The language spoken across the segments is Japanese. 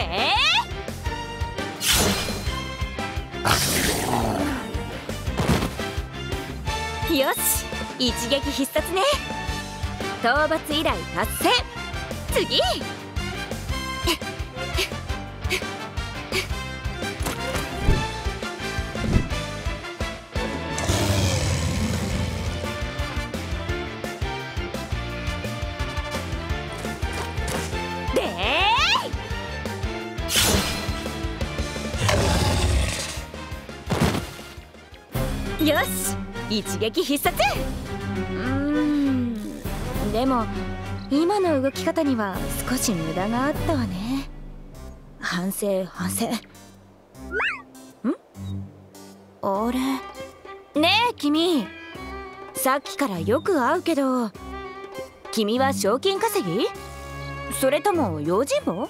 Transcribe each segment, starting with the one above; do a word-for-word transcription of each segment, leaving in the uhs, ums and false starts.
よし、一撃必殺ね。討伐依頼達成。次よし、一撃必殺。うーん、でも今の動き方には少し無駄があったわね。反省反省。ん？あれ？ねえ君、さっきからよく会うけど、君は賞金稼ぎ？それとも用心棒？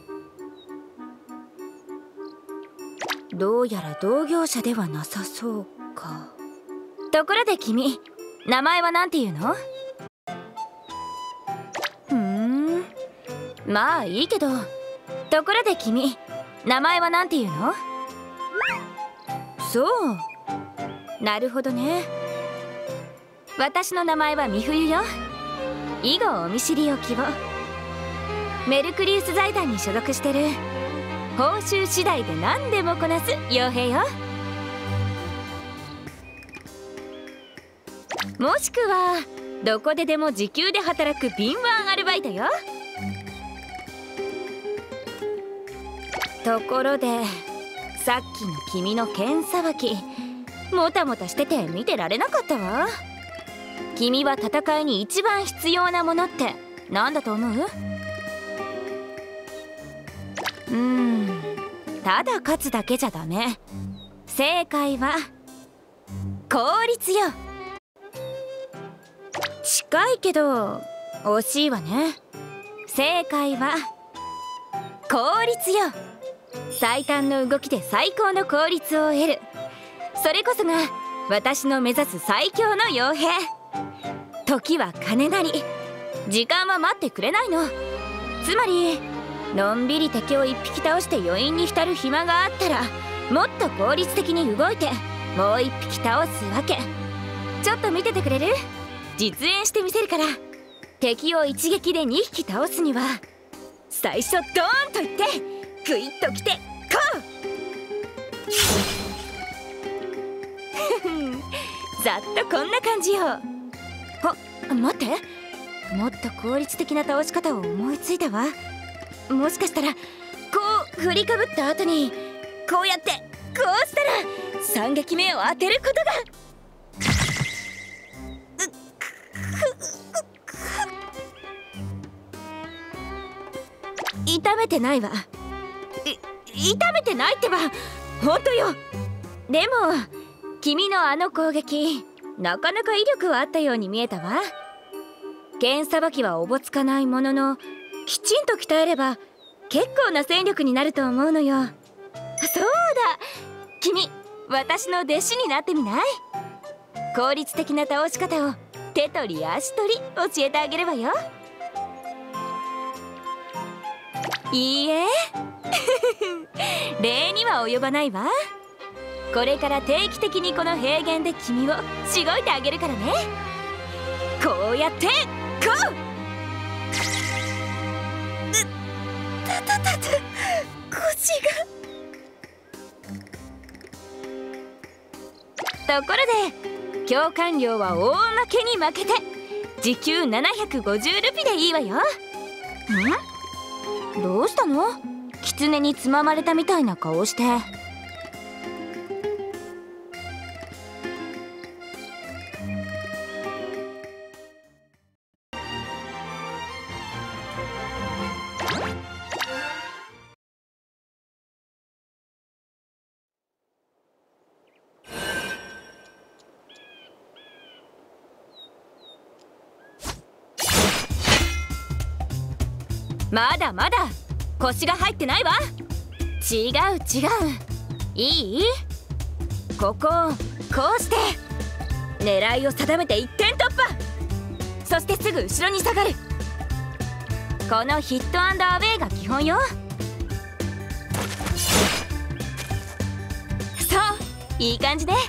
どうやら同業者ではなさそうか。ところで君、名前はなんていうの？ふーん、まあいいけど、ところで君、名前はなんていうの？そう、なるほどね。私の名前は美冬よ。以後お見知りおきを。メルクリウス財団に所属してる。報酬次第で何でもこなす傭兵よ。もしくはどこででも時給で働く敏腕アルバイトよ。ところでさっきの君の剣さばき、もたもたしてて見てられなかったわ。君は戦いに一番必要なものって何だと思う？うーん、ただ勝つだけじゃダメ。正解は効率よ。近いけど惜しいわね。正解は効率よ。最短の動きで最高の効率を得る。それこそが私の目指す最強の傭兵。時は金なり、時間は待ってくれないの。つまりのんびり敵を一匹倒して余韻に浸る暇があったら、もっと効率的に動いてもう一匹倒すわけ。ちょっと見ててくれる？実演してみせるから。敵を一撃でにひき倒すには、最初ドーンといってグイッときてこうざっとこんな感じよ。あ、待って、もっと効率的な倒し方を思いついたわ。もしかしたらこう振りかぶった後にこうやってこうしたらさん撃目を当てることが。痛めてないわ。い痛めてないってば、本当よ。でも君のあの攻撃、なかなか威力はあったように見えたわ。剣さばきはおぼつかないものの、きちんと鍛えれば結構な戦力になると思うのよ。そうだ、君私の弟子になってみない？効率的な倒し方を手取り足取り教えてあげればよ。いいえ礼には及ばないわ。これから定期的にこの平原で君をしごいてあげるからね。こうやってこう。たたたた、腰が。ところで教官料は大負けに負けて時給ななひゃくごじゅうルピでいいわよ。ん？どうしたの？狐につままれたみたいな顔して。まだまだ腰が入ってないわ。違う違う、いい？ここをこうして狙いを定めて一点突破。そしてすぐ後ろに下がる。このヒットアンドアウェイが基本よ。 そう、いい感じね。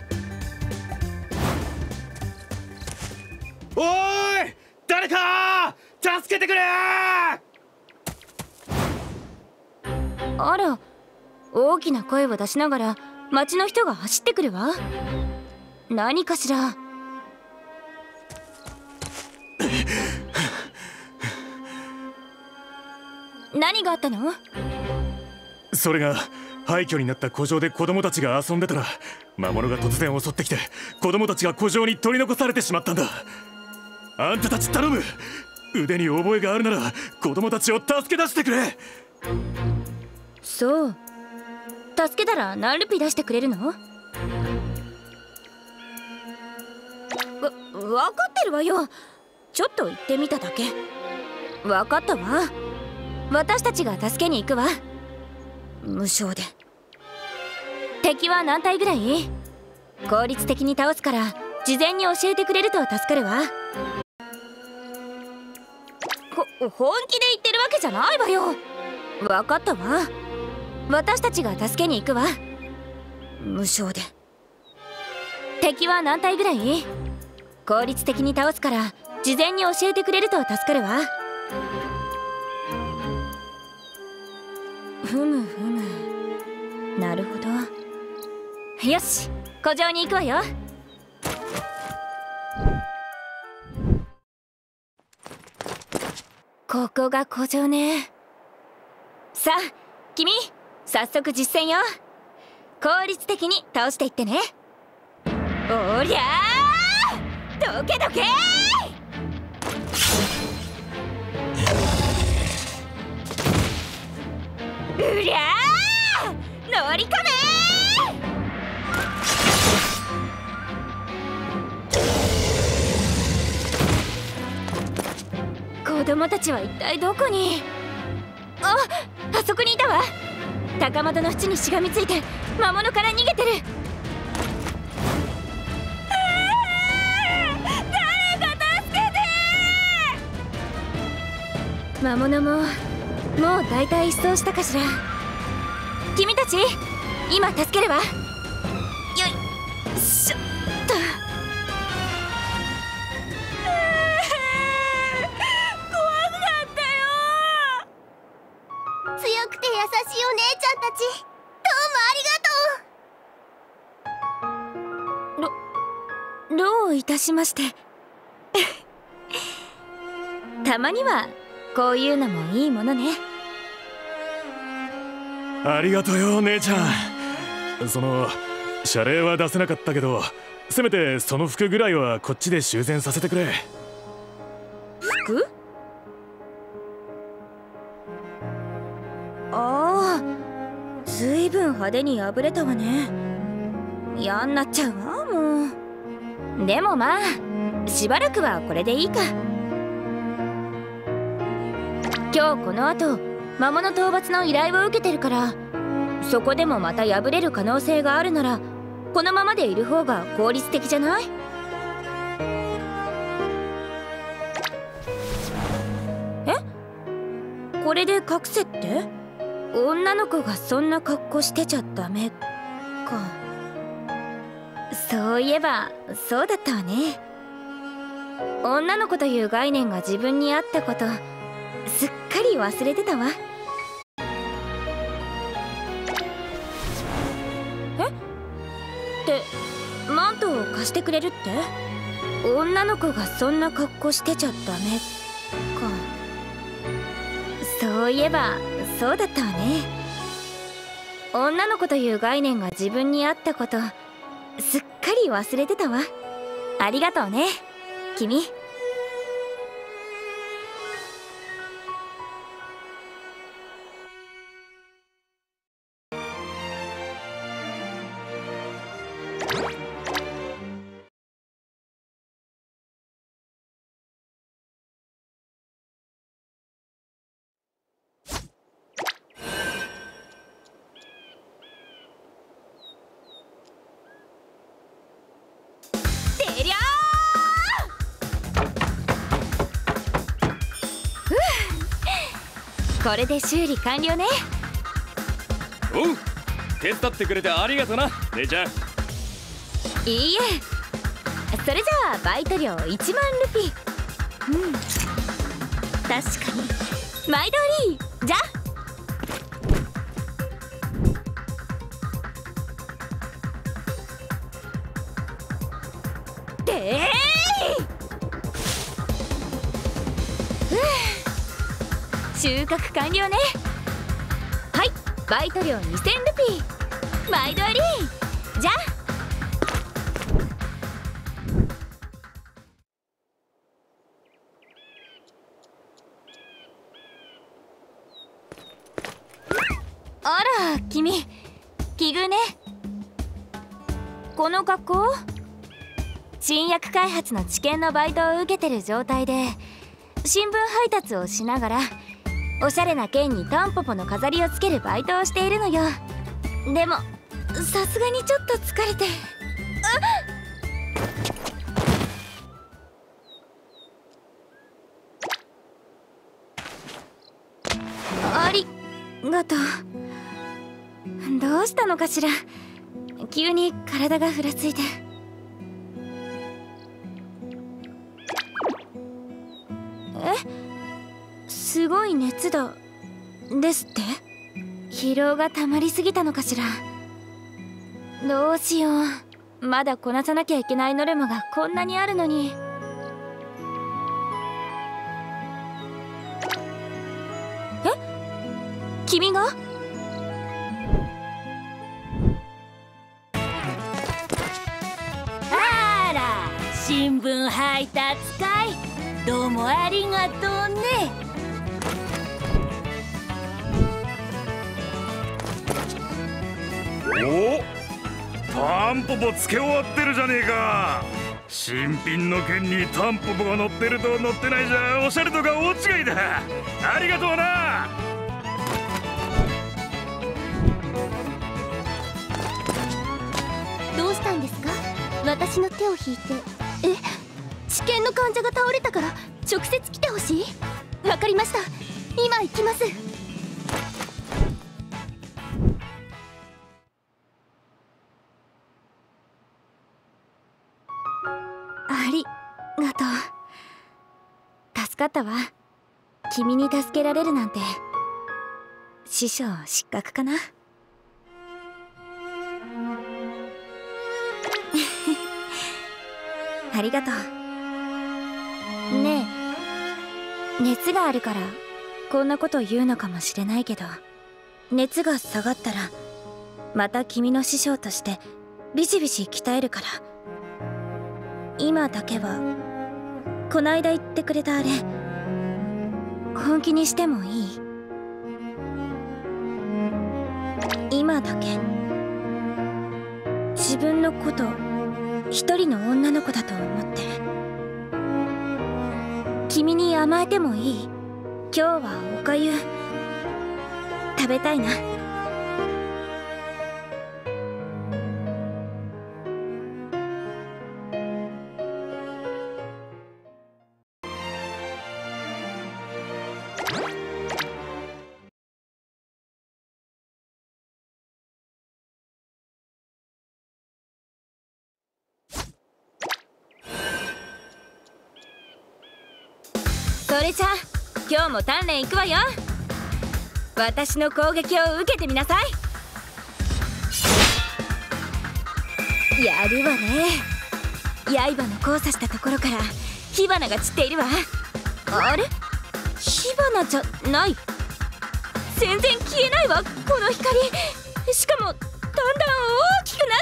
おーい、誰か助けてくれ。 あら、大きな声を出しながら町の人が走ってくるわ。何かしら。何があったの？ それが廃墟になった古城で子供たちが遊んでたら、魔物が突然襲ってきて子供たちが古城に取り残されてしまったんだ。あんたたち頼む。腕に覚えがあるなら子供たちを助け出してくれ。 そう、助けたら何ルピ出してくれるの？わ、分かってるわよ。ちょっと言ってみただけ。分かったわ。私たちが助けに行くわ。無償で。敵は何体ぐらい？効率的に倒すから事前に教えてくれると助かるわ。ほ本気で言ってるわけじゃないわよ。分かったわ。私たちが助けに行くわ。無償で。敵は何体ぐらい？効率的に倒すから事前に教えてくれると助かるわ。ふむふむ、なるほど。よし、古城に行くわよ。ここが古城ね。さあ君、早速実践よ。効率的に倒していってね。おりゃー、どけどけー。うりゃー、乗り込めー。子供たちは一体どこに？あ、あそこにいたわ。高窓の縁にしがみついて魔物から逃げてる。誰か助けて！魔物ももう大体一掃したかしら。君たち今助けるわ。よいしょっと。 強くて優しいお姉ちゃんたち、どうもありがとう。どどういたしまして。たまにはこういうのもいいものね。 ありがとうよ姉ちゃん。その謝礼は出せなかったけど、せめてその服ぐらいはこっちで修繕させてくれ。 服？ああ、ずいぶん派手に破れたわね。嫌になっちゃうわもう。でもまあしばらくはこれでいいか。今日この後魔物討伐の依頼を受けてるから、そこでもまた破れる可能性があるならこのままでいる方が効率的じゃない？え？これで隠せって？女の子がそんな格好してちゃダメか。そういえばそうだったわね。女の子という概念が自分にあったことすっかり忘れてたわ。え？ってマントを貸してくれるって？女の子がそんな格好してちゃダメか。そういえばそうだったわね。女の子という概念が自分にあったことすっかり忘れてたわ。ありがとうね君。これで修理完了ね。 おう、 手伝ってくれてありがとな姉ちゃん。 いいえ、それじゃあバイト料いちまんルピー。うん、確かに毎通りじゃ。でーい、収穫完了ね。はい、バイト料にせんルピー毎通りじゃ。あら君、奇遇ね。この格好、新薬開発の治験のバイトを受けてる状態で新聞配達をしながらおしゃれな剣にタンポポの飾りをつけるバイトをしているのよ。でもさすがにちょっと疲れて。あありがとう。どうしたのかしら、急に体がふらついて。え、すごい熱だですって？疲労がたまりすぎたのかしら。どうしよう、まだこなさなきゃいけないノルマがこんなにあるのに。え、君が？ あら、新聞配達かい。どうもありがとうね。 お、タンポポつけ終わってるじゃねえか。新品の剣にタンポポが乗ってると乗ってないじゃおしゃれとか大違いだ。ありがとうな。 どうしたんですか？私の手を引いて。え、治験の患者が倒れたから直接来てほしい？わかりました、今行きます。 ありがとう。助かったわ。君に助けられるなんて。師匠失格かな。ありがとう。ねえ、熱があるからこんなこと言うのかもしれないけど、熱が下がったらまた君の師匠としてビシビシ鍛えるから。今だけはこないだ言ってくれたあれ本気にしてもいい？今だけ自分のこと一人の女の子だと思って君に甘えてもいい？今日はおかゆ食べたいな。それじゃあ今日も鍛錬行くわよ。私の攻撃を受けてみなさい。やるわね。刃の交差したところから火花が散っているわ。あれ、火花じゃない。全然消えないわこの光。しかもだんだん大きくなって。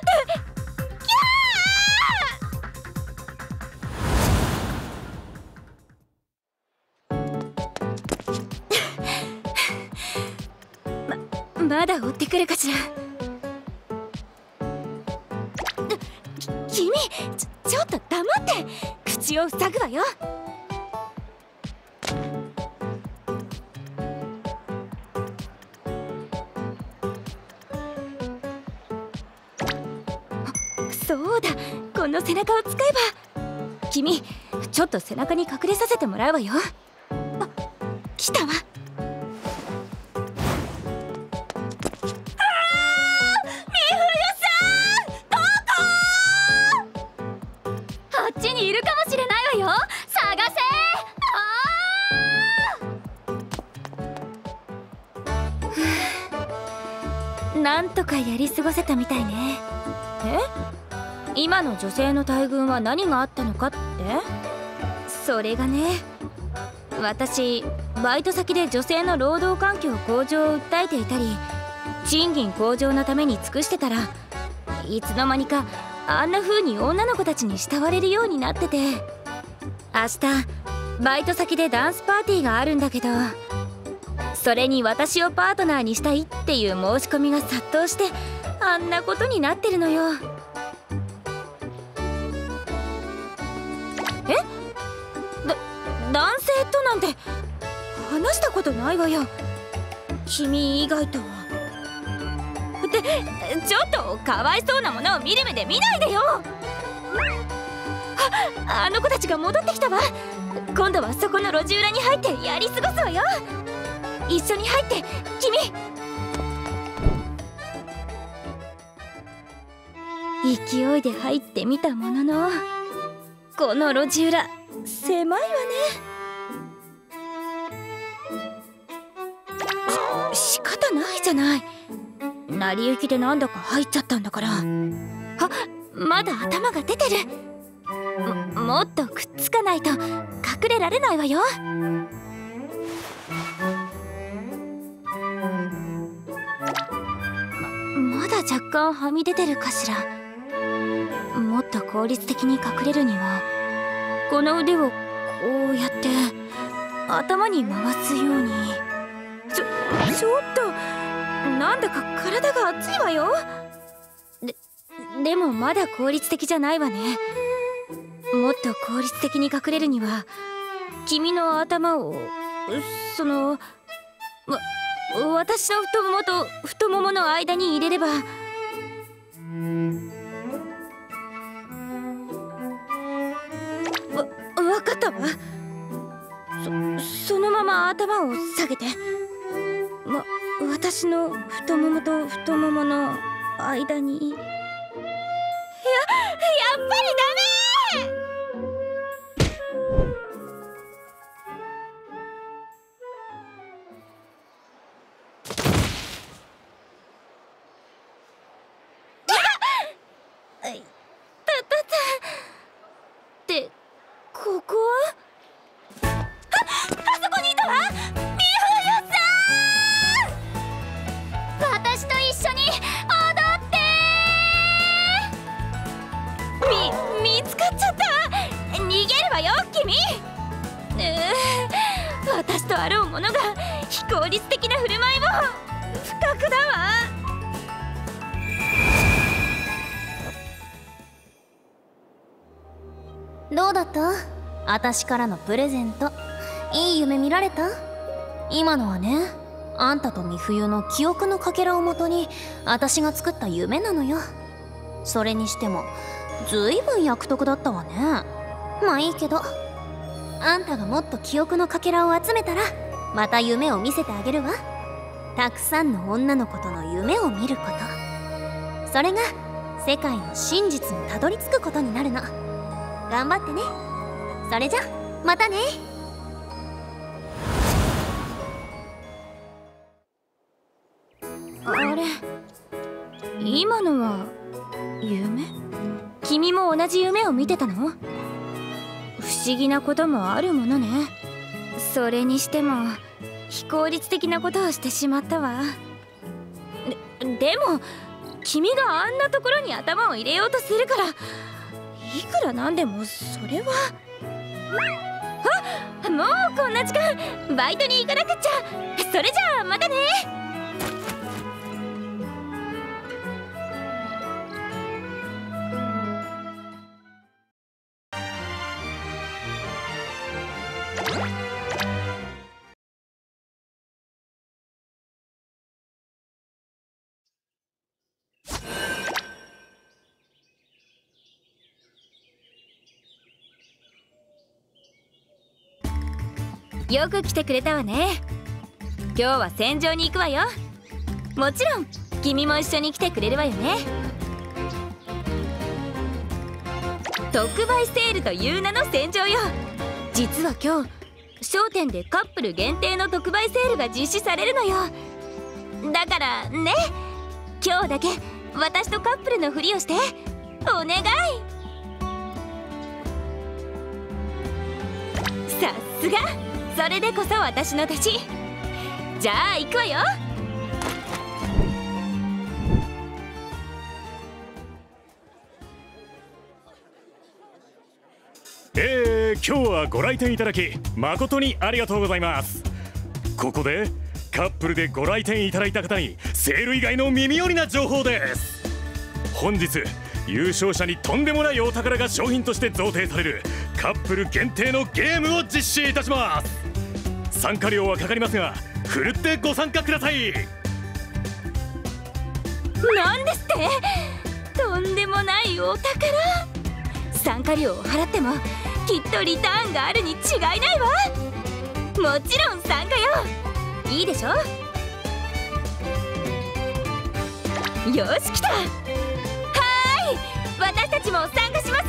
まだ追ってくるかしら。き君ちょ、ちょっと黙って口を塞ぐわよ。そうだ、この背中を使えば。君ちょっと背中に隠れさせてもらうわよ。あ、来たわ。 なんとかやり過ごせたみたいね。え？今の女性の大群は何があったのかって？それがね、私バイト先で女性の労働環境向上を訴えていたり、賃金向上のために尽くしてたら、いつの間にかあんな風に女の子たちに慕われるようになってて、明日バイト先でダンスパーティーがあるんだけど、それに私をパートナーにしたいっていう申し込みが殺到して、あんなことになってるのよ。え？だ男性となんて話したことないわよ、君以外と。ってちょっとかわいそうなものを見る目で見ないでよ。あ、あの子たちが戻ってきたわ。今度はそこの路地裏に入ってやり過ごすわよ。一緒に入って君。勢いで入ってみたものの、この路地裏狭いわね。し仕方ないじゃない。成り行きでなんだか入っちゃったんだから。あ、まだ頭が出てる。も、もっとくっつかないと隠れられないわよ。ま、まだ若干はみ出てるかしら。もっと効率的に隠れるには、この腕をこうやって頭に回すように。ちょ、ちょっとなんだか体が熱いわよ。で、でもまだ効率的じゃないわね。もっと効率的に隠れるには、君の頭をそのわ私の太ももと太ももの間に入れれば。わ、わかったわ。そ、そのまま頭を下げて。ま、私の太ももと太ももの間に。や、やっぱりダメ！ってここは？あ、あそこにいたわ！みふゆさん！私と一緒に踊って！み、見つかっちゃった！逃げるわよ君！えー、私とあろうものが非効率的な振る舞いも不覚だわ。 どうだった？私からのプレゼント。いい夢見られた？今のはね、あんたと美冬の記憶のかけらをもとに私が作った夢なのよ。それにしてもずいぶん役得だったわね。まあいいけど、あんたがもっと記憶のかけらを集めたらまた夢を見せてあげるわ。たくさんの女の子との夢を見ること、それが世界の真実にたどり着くことになるの。頑張ってね。それじゃまたね。 あれ、今のは夢？君も同じ夢を見てたの？不思議なこともあるものね。それにしても非効率的なことをしてしまったわ。で、でも君があんなところに頭を入れようとするから、いくらなんでもそれは。あ、もうこんな時間、バイトに行かなくっちゃ。それじゃあまたね。よく来てくれたわね。今日は戦場に行くわよ。もちろん君も一緒に来てくれるわよね。特売セールという名の戦場よ。実は今日商店でカップル限定の特売セールが実施されるのよ。だからね、 今日だけ私とカップルのふりをしてお願い。さすが、それでこそ私の勝ち。じゃあ行くわよ。 えー、今日はご来店いただき誠にありがとうございます。ここでカップルでご来店いただいた方にセール以外の耳寄りな情報です。本日優勝者にとんでもないお宝が商品として贈呈されるカップル限定のゲームを実施いたします。参加料はかかりますがふるってご参加ください。 なんですってとんでもないお宝。参加料を払ってもきっとリターンがあるに違いないわ。もちろん参加よ。いいでしょ。よし来た。はーい、私たちも参加します。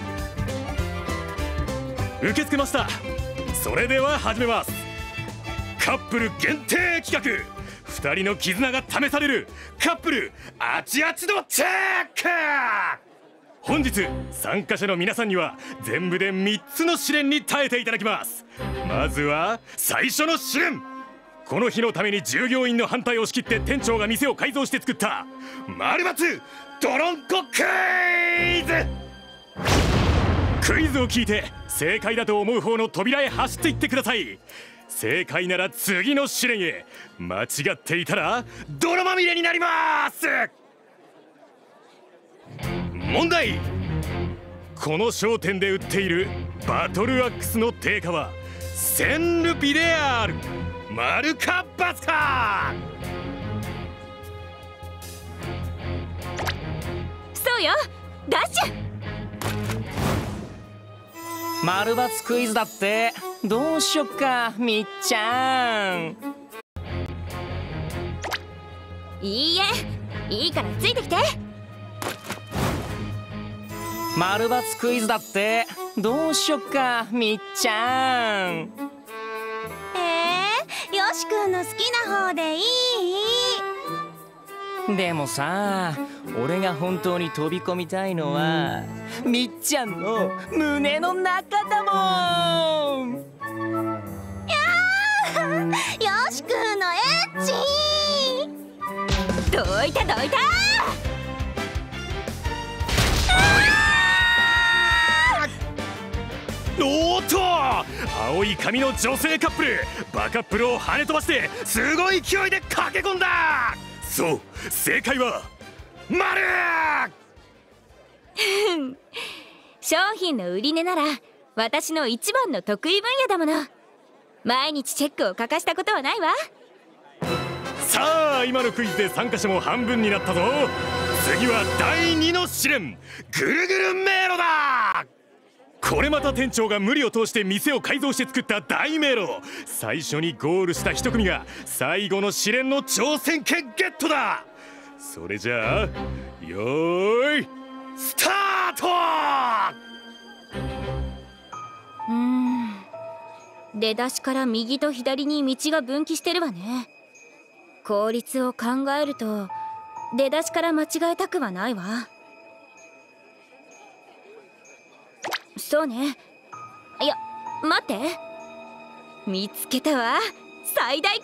受け付けました。それでは始めます。カップル限定企画、ふたりの絆が試されるカップルあちあちのチェック。本日参加者の皆さんには全部でみっつの試練に耐えていただきます。まずは最初の試練、この日のために従業員の反対を押し切って店長が店を改造して作った丸×ドロンコクイズ。クイズを聞いて正解だと思う方の扉へ走っていってください。正解なら次の試練へ、間違っていたら泥まみれになります。問題、この商店で売っているバトルアックスの定価はせんルピである。丸か×か。 そうよ、ダッシュ。 丸×クイズだって。どうしよっかみっちゃん。 いいえ、いいからついてきて。 丸×クイズだって。どうしよっかみっちゃん。 えー、よしくんの好きな方でいい。 でもさ、俺が本当に飛び込みたいのはみっちゃんの胸の中だもん。 やーよしくんのエッチ。 どいたどいた。 おーっと、青い髪の女性カップルバカップルを跳ね飛ばしてすごい勢いで駆け込んだ。そう、正解は丸。 商品の売り値なら私の一番の得意分野だもの。毎日チェックを欠かしたことはないわ。 さあ、今のクイズで参加者も半分になったぞ。次はだいにの試練、ぐるぐる迷路だ。これまた店長が無理を通して店を改造して作った大迷路。最初にゴールした一組が最後の試練の挑戦権ゲットだ。それじゃあよーいスタート。 うーん、出だしから右と左に道が分岐してるわね。効率を考えると出だしから間違えたくはないわ。そうね。いや、待って、見つけたわ。最大効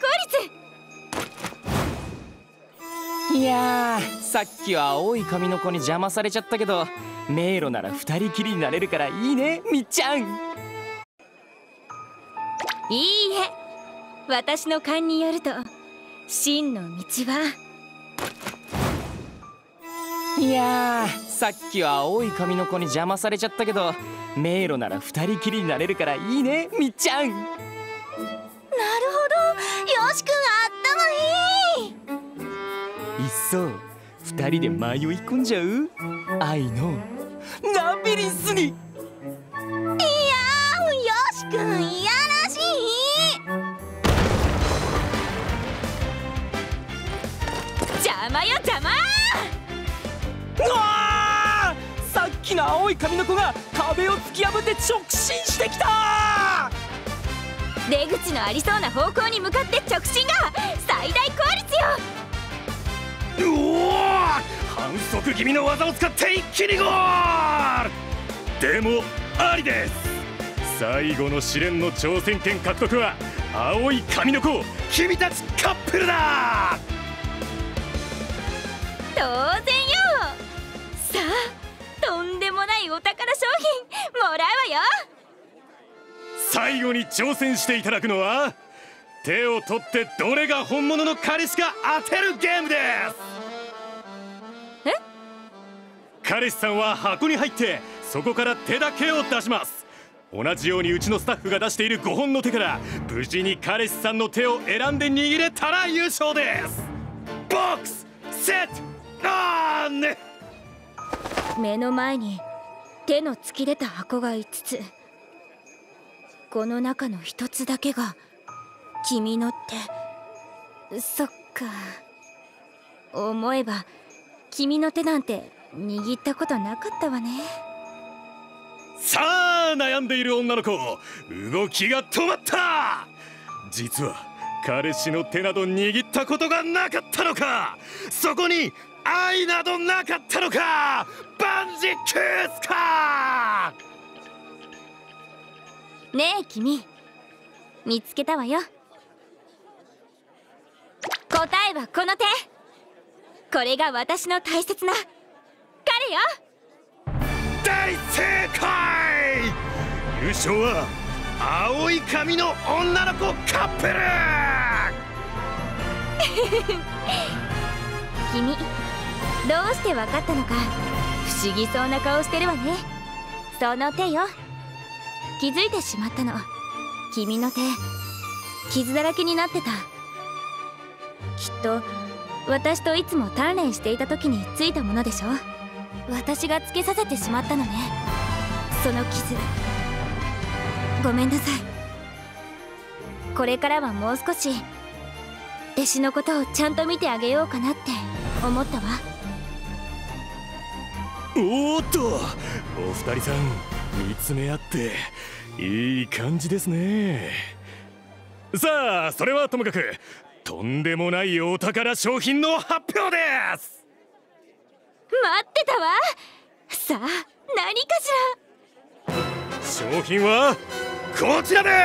率。 いやー、さっきは青い髪の子に邪魔されちゃったけど、迷路なら二人きりになれるからいいねみっちゃん。 いいえ、私の勘によると真の道は。 いやー、さっきは青い髪の子に邪魔されちゃったけど、迷路なら二人きりになれるからいいねみっちゃん。 なるほど、よしくん頭いい。 いっそ二人で迷い込んじゃう愛のラビリンスに。 いやー、よしくんいやらしい。 邪魔よ邪魔。 うわー、さっきの青い髪の子が壁を突き破って直進してきた。 出口のありそうな方向に向かって直進が最大効率よ。 うお毒気味の技を使って一気にゴール。でもありです。最後の試練の挑戦権獲得は青い髪の子君たちカップルだ。 当然よ。さあ、とんでもないお宝商品もらうわよ。 最後に挑戦していただくのは手を取ってどれが本物の彼氏か当てるゲームです。 え？ 彼氏さんは箱に入ってそこから手だけを出します。同じようにうちのスタッフが出しているごほんの手から無事に彼氏さんの手を選んで握れたら優勝です。ボックスセットオン。 目の前に手の突き出た箱がいつつ、この中のひとつだけが君の手。そっか、思えば君の手なんて握ったことなかったわね。 さあ悩んでいる女の子、動きが止まった。実は彼氏の手など握ったことがなかったのか、そこに愛などなかったのか、万事休すか。 ねえ君、見つけたわよ。答えはこの手。これが私の大切な彼よ。 大正解。優勝は青い髪の女の子カップル。 君、どうして分かったのか不思議そうな顔してるわね。その手よ。気づいてしまったの。君の手、傷だらけになってた。きっと私といつも鍛錬していた時についたものでしょ。私がつけさせてしまったのね、その傷。ごめんなさい。これからはもう少し弟子のことをちゃんと見てあげようかなって思ったわ。 おーっと、お二人さん見つめ合っていい感じですね。さあそれはともかく、とんでもないお宝商品の発表です。 待ってたわ。さあ何かしら。商品はこちらです。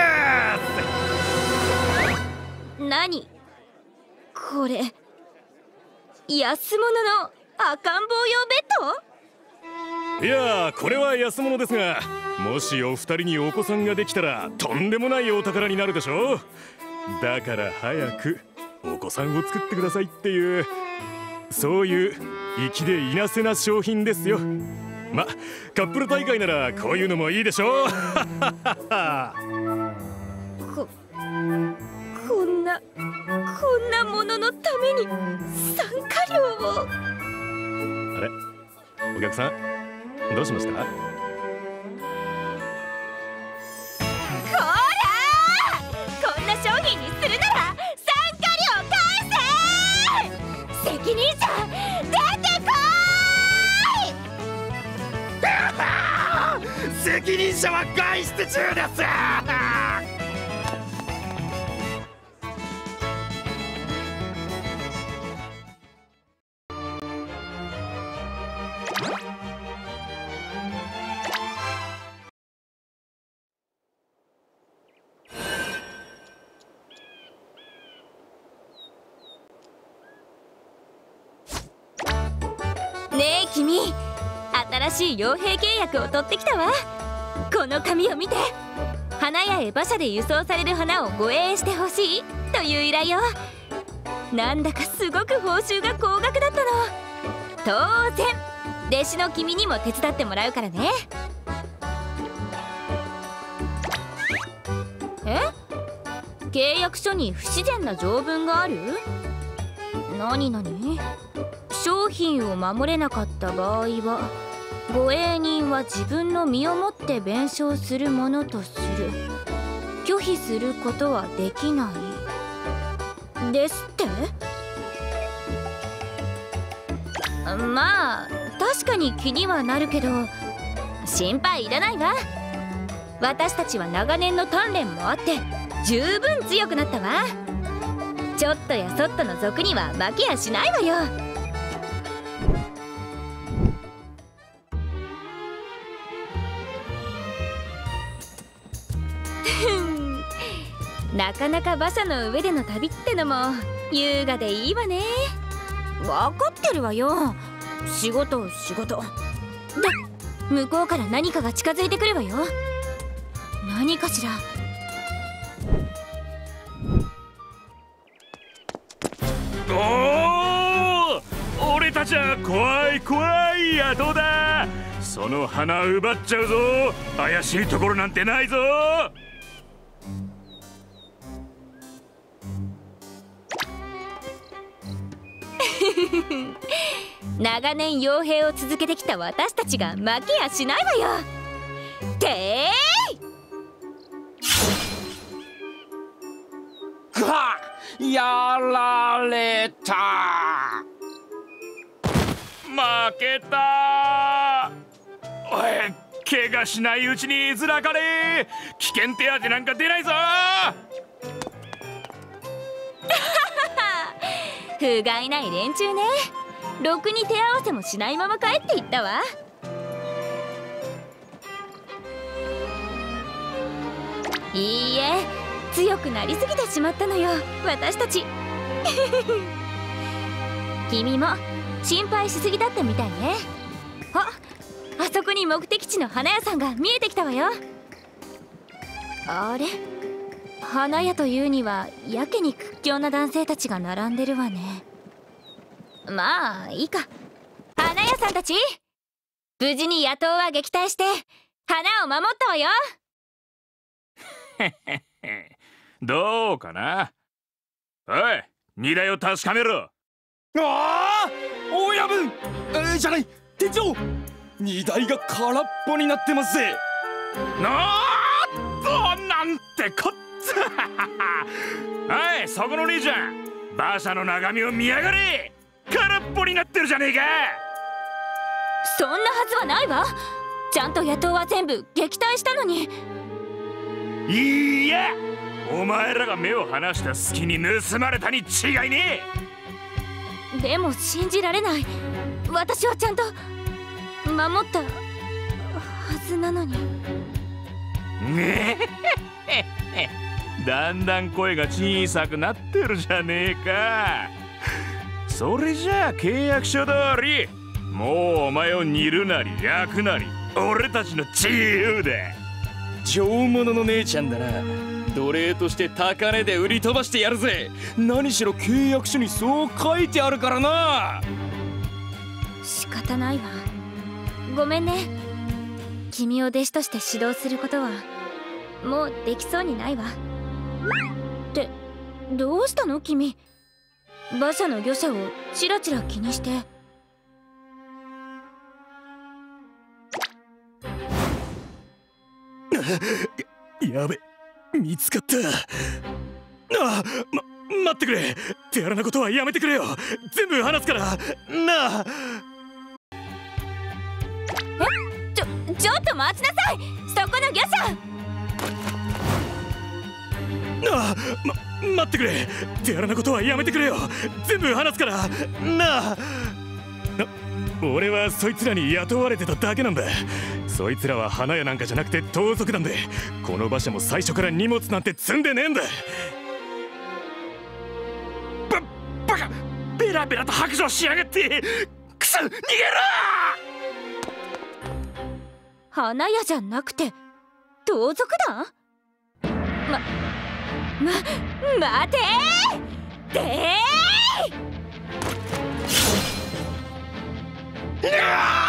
何これ、安物の赤ん坊用ベッド？ いやー、これは安物ですが、もしお二人にお子さんができたらとんでもないお宝になるでしょう。だから早くお子さんを作ってくださいっていう、そういう粋でいなせな商品ですよ。ま、カップル大会ならこういうのもいいでしょう。 ここんなこんなもののために参加料を。 あれ、お客さんどうしました？ こらー、こんな商品にするなら参加料返せ。責任者出てこーい。責任者は外出中です。 ねえ君、新しい傭兵契約を取ってきたわ。この紙を見て。花屋へ馬車で輸送される花を護衛してほしいという依頼よ。なんだかすごく報酬が高額だったの。当然弟子の君にも手伝ってもらうからね。え？契約書に不自然な条文がある？なになに？商品を守れなかった場合は護衛人は自分の身をもって弁償するものとする。拒否することはできないですって。まあ確かに気にはなるけど心配いらないわ。私たちは長年の鍛錬もあって十分強くなったわ。ちょっとやそっとの賊には負けやしないわよ。 なかなか馬車の上での旅ってのも優雅でいいわね。分かってるわよ。仕事仕事で、向こうから何かが近づいてくるわよ。何かしら。 おお、俺たちは怖い怖い野党だ。その花奪っちゃうぞ。怪しいところなんてないぞ。 長年傭兵を続けてきた私たちが負けやしないわよ。てーはっ、やられた。 負けた。おい、怪我しないうちにずらかれ。危険手当なんか出ないぞ。 不甲斐ない連中ね。ろくに手合わせもしないまま帰っていったわ。いいえ、強くなりすぎてしまったのよ私たち。君も心配しすぎだったみたいね。あ、あそこに目的地の花屋さんが見えてきたわよ。あれ、花屋というにはやけに屈強な男性たちが並んでるわね。まあいいか。花屋さんたち、無事に野党は撃退して花を守ったわよ。 どうかな。おい、荷台を確かめろ。 ああ、親分、えー、じゃない、店長、荷台が空っぽになってますぜ。 なーっと、なんてこっつ。はい、そこの兄ちゃん、馬車の中身を見やがれ。空っぽになってるじゃねえか。 そんなはずはないわ。ちゃんと野党は全部撃退したのに。 いいや、お前らが目を離した隙に盗まれたに違いねえ。でも信じられない。私はちゃんと守ったはずなのに。 ねえ、だんだん声が小さくなってるじゃねえか。それじゃあ契約書通り、もうお前を煮るなり焼くなり俺たちの自由だ。 上物の姉ちゃんだな。奴隷として高値で売り飛ばしてやるぜ。何しろ契約書にそう書いてあるからな。 仕方ないわ。ごめんね。君を弟子として指導することはもうできそうにないわ。ってどうしたの君。馬車の御車をチラチラ気にして。 やべ、見つかった。あ、ま、待ってくれ。手荒なことはやめてくれよ。全部話すからなあ。 え、ちょちょっと待ちなさい。そこの御車。 あ、ま、待ってくれ。手荒なことはやめてくれよ。全部話すからなあ。俺はそいつらに雇われてただけなんだ。そいつらは花屋なんかじゃなくて盗賊なんで、この馬車も最初から荷物なんて積んでねえんだ。 ババカ、ベラベラと白状しやがって。くそ、逃げろ。 花屋じゃなくて盗賊団。まま待てーでーい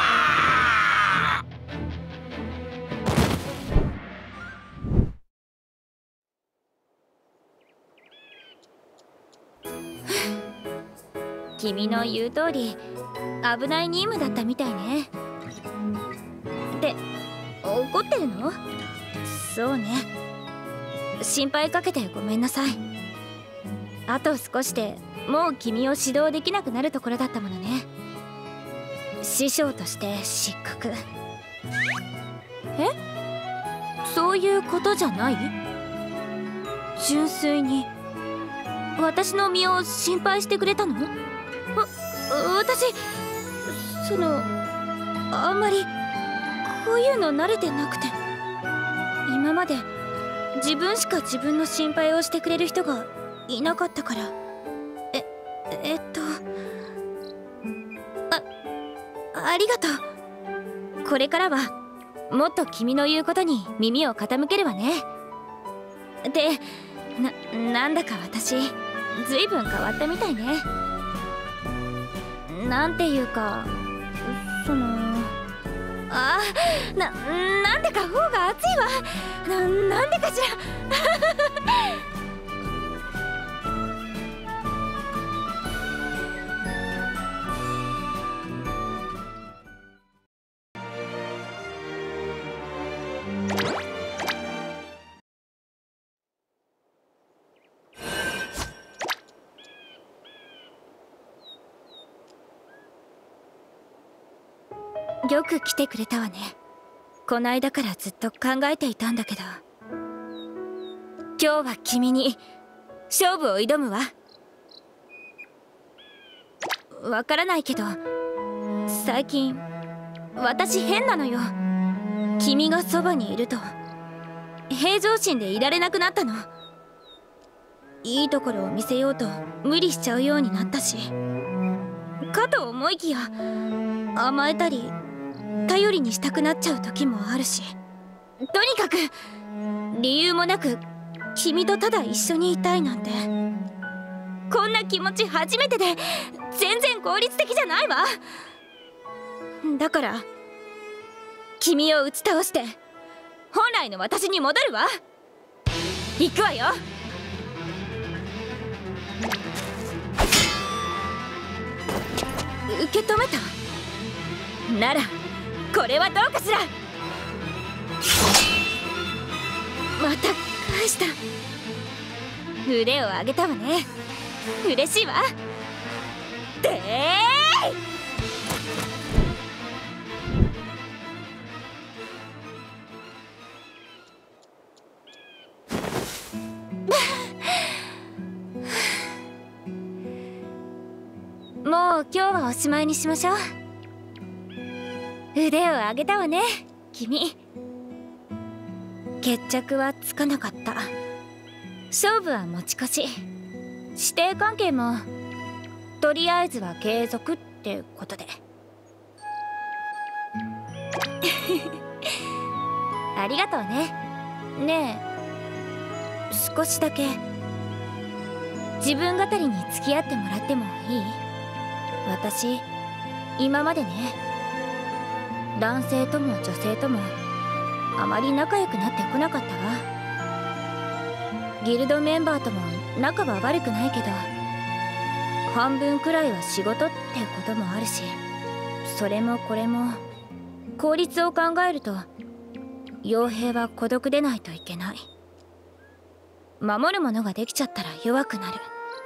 君の言う通り危ない任務だったみたいね。って怒ってるの？そうね。心配かけてごめんなさい。あと少しでもう君を指導できなくなるところだったものね。師匠として失格。え？そういうことじゃない？純粋に私の身を心配してくれたの？わ、私そのあんまりこういうの慣れてなくて、今まで自分しか自分の心配をしてくれる人がいなかったから。ええっとあありがとう。これからはもっと君の言うことに耳を傾けるわね。でななんだか私ずいぶん変わったみたいね。なんていうかそのあななんでか方が熱いわ。ななんでかしらよく来てくれたわね。こないだからずっと考えていたんだけど、今日は君に勝負を挑むわ。わからないけど最近私変なのよ。君がそばにいると平常心でいられなくなったの。いいところを見せようと無理しちゃうようになったし、かと思いきや甘えたり頼りにしたくなっちゃう時もあるし、とにかく理由もなく君とただ一緒にいたいなんて、こんな気持ち初めてで全然効率的じゃないわ。だから君を打ち倒して本来の私に戻るわ。行くわよ。受け止めたならこれはどうかしら。また返した。腕を上げたわね。嬉しいわ。でーいもう今日はおしまいにしましょう。腕を上げたわね君。決着はつかなかった。勝負は持ち越し。師弟関係もとりあえずは継続ってことでありがとうね。ねえ少しだけ自分語りに付き合ってもらってもいい？私今までね、男性とも女性ともあまり仲良くなってこなかったわ。ギルドメンバーとも仲は悪くないけど、半分くらいは仕事ってこともあるし、それもこれも効率を考えると傭兵は孤独でないといけない。守るものができちゃったら弱くなる。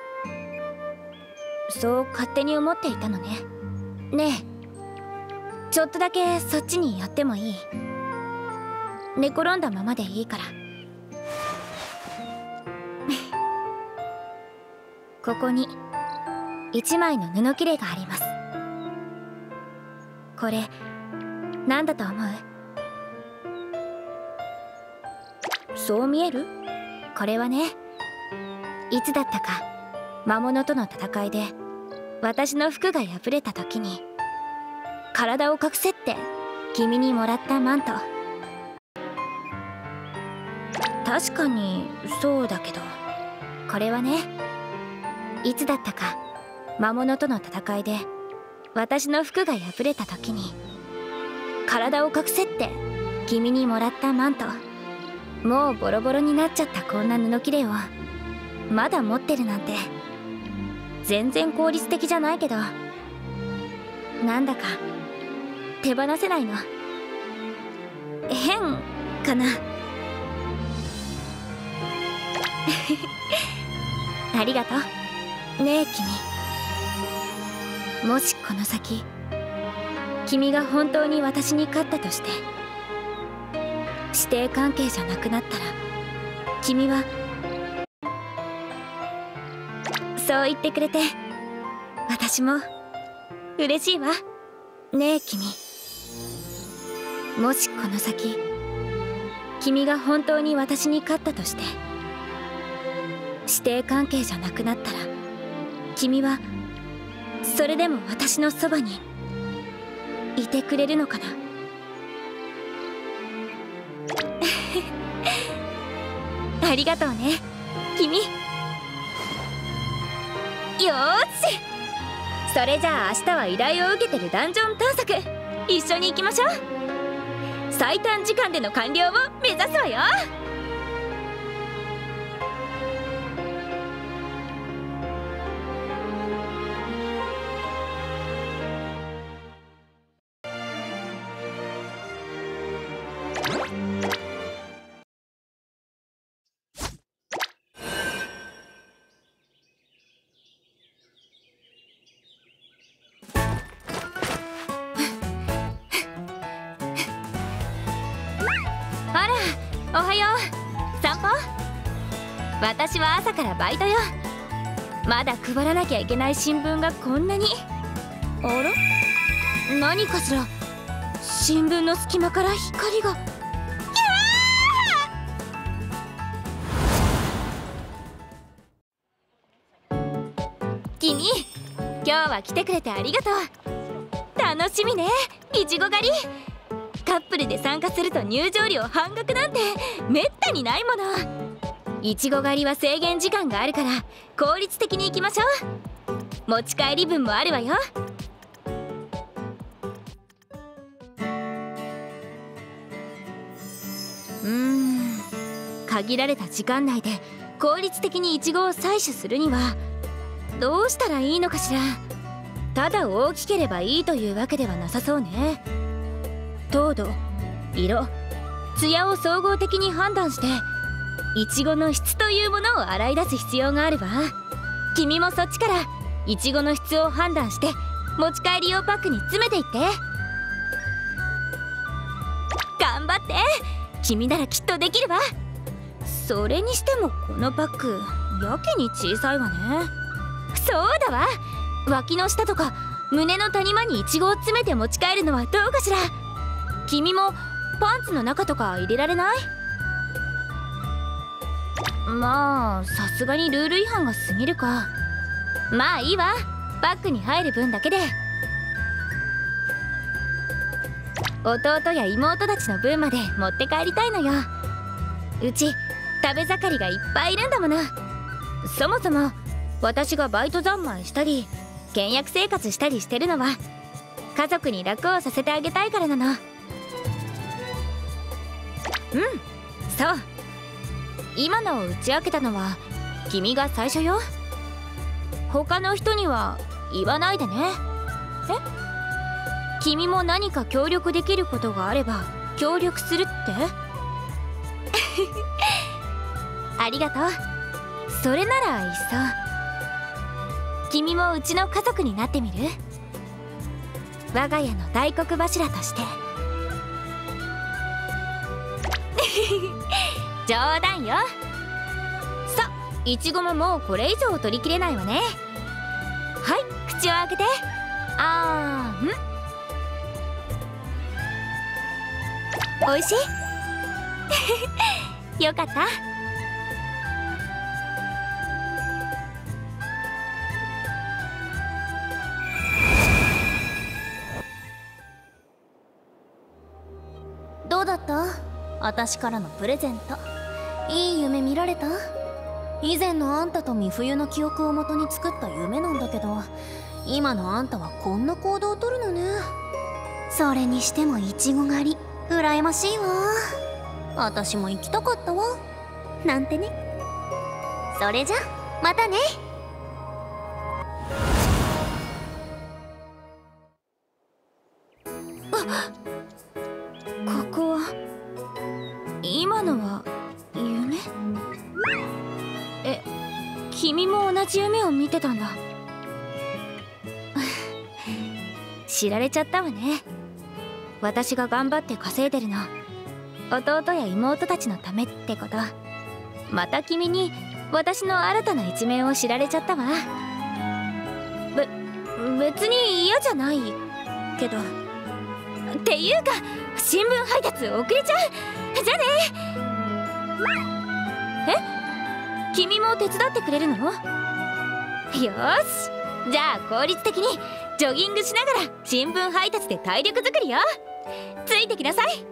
そう勝手に思っていたのね。ねえちょっとだけそっちに寄ってもいい？寝転んだままでいいからここに一枚の布切れがあります。これ何だと思う？そう見える？これはね、いつだったか魔物との戦いで私の服が破れた時に体を隠せって君にもらったマント。確かにそうだけど、これはね、いつだったか魔物との戦いで私の服が破れた時に体を隠せって君にもらったマント。もうボロボロになっちゃったこんな布切れをまだ持ってるなんて全然効率的じゃないけど、なんだか手放せないの。変かなありがとうねえ君。もしこの先君が本当に私に勝ったとして、師弟関係じゃなくなったら君はそう言ってくれて私も嬉しいわねえ君。もしこの先君が本当に私に勝ったとして、師弟関係じゃなくなったら、君はそれでも私のそばにいてくれるのかな。ありがとうね君。よーし、それじゃあ明日は依頼を受けてるダンジョン探索一緒に行きましょう。最短時間での完了を目指すわよ。おはよう。散歩？私は朝からバイトよ。まだ配らなきゃいけない新聞がこんなに。あら？何かしら。新聞の隙間から光が。君、今日は来てくれてありがとう。楽しみね、いちご狩り。カップルで参加すると入場料半額なんてめったにないもの。いちご狩りは制限時間があるから効率的に行きましょう。持ち帰り分もあるわよ。うーん、限られた時間内で効率的にイチゴを採取するにはどうしたらいいのかしら。ただ大きければいいというわけではなさそうね。糖度、色、艶を総合的に判断してイチゴの質というものを洗い出す必要があるわ。君もそっちからイチゴの質を判断して持ち帰り用パックに詰めていって。頑張って、君ならきっとできるわ。それにしてもこのパックやけに小さいわね。そうだわ、脇の下とか胸の谷間にイチゴを詰めて持ち帰るのはどうかしら。君もパンツの中とか入れられない？まあさすがにルール違反が過ぎるか。まあいいわ、パックに入る分だけで。弟や妹たちの分まで持って帰りたいのよ。うち食べ盛りがいっぱいいるんだもの。そもそも私がバイト三昧したり倹約生活したりしてるのは家族に楽をさせてあげたいからなの。うん、そう。今のを打ち明けたのは君が最初よ。他の人には言わないでね。え？君も何か協力できることがあれば協力するって？ありがとう。それならいっそ君もうちの家族になってみる？我が家の大黒柱として。冗談よ。さ、いちごももうこれ以上取りきれないわね。はい、口を開けて。あーん。おいしい？よかった。 どうだった？私からのプレゼント。いい夢見られた？以前のあんたと美冬の記憶をもとに作った夢なんだけど、今のあんたはこんな行動をとるのね。それにしてもイチゴ狩り羨ましいわ。私も行きたかったわなんてね。それじゃまたね。 あっ、ここは今のは夢？え、君も同じ夢を見てたんだ。知られちゃったわね。私が頑張って稼いでるの弟や妹たちのためってこと。また君に私の新たな一面を知られちゃったわ。べ別に嫌じゃないけど。 っていうか新聞配達遅れちゃう。じゃあね。え、君も手伝ってくれるの？よーし、じゃあ効率的にジョギングしながら新聞配達で体力作りよ。ついてきなさい。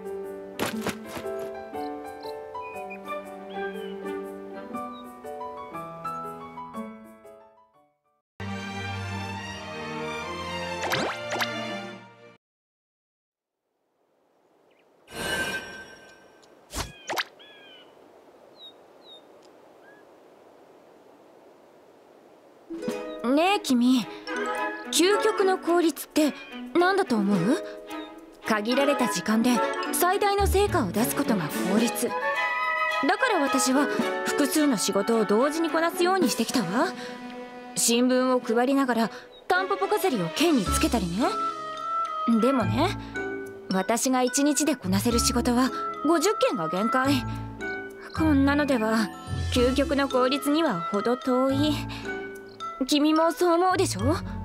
ねえ君、究極の効率って何だと思う？限られた時間で最大の成果を出すことが効率だから私は複数の仕事を同時にこなすようにしてきたわ。新聞を配りながらタンポポ飾りを剣につけたりね。でもね、私がいちにちでこなせる仕事はごじゅっけんが限界。こんなのでは究極の効率には程遠い。君もそう思うでしょ？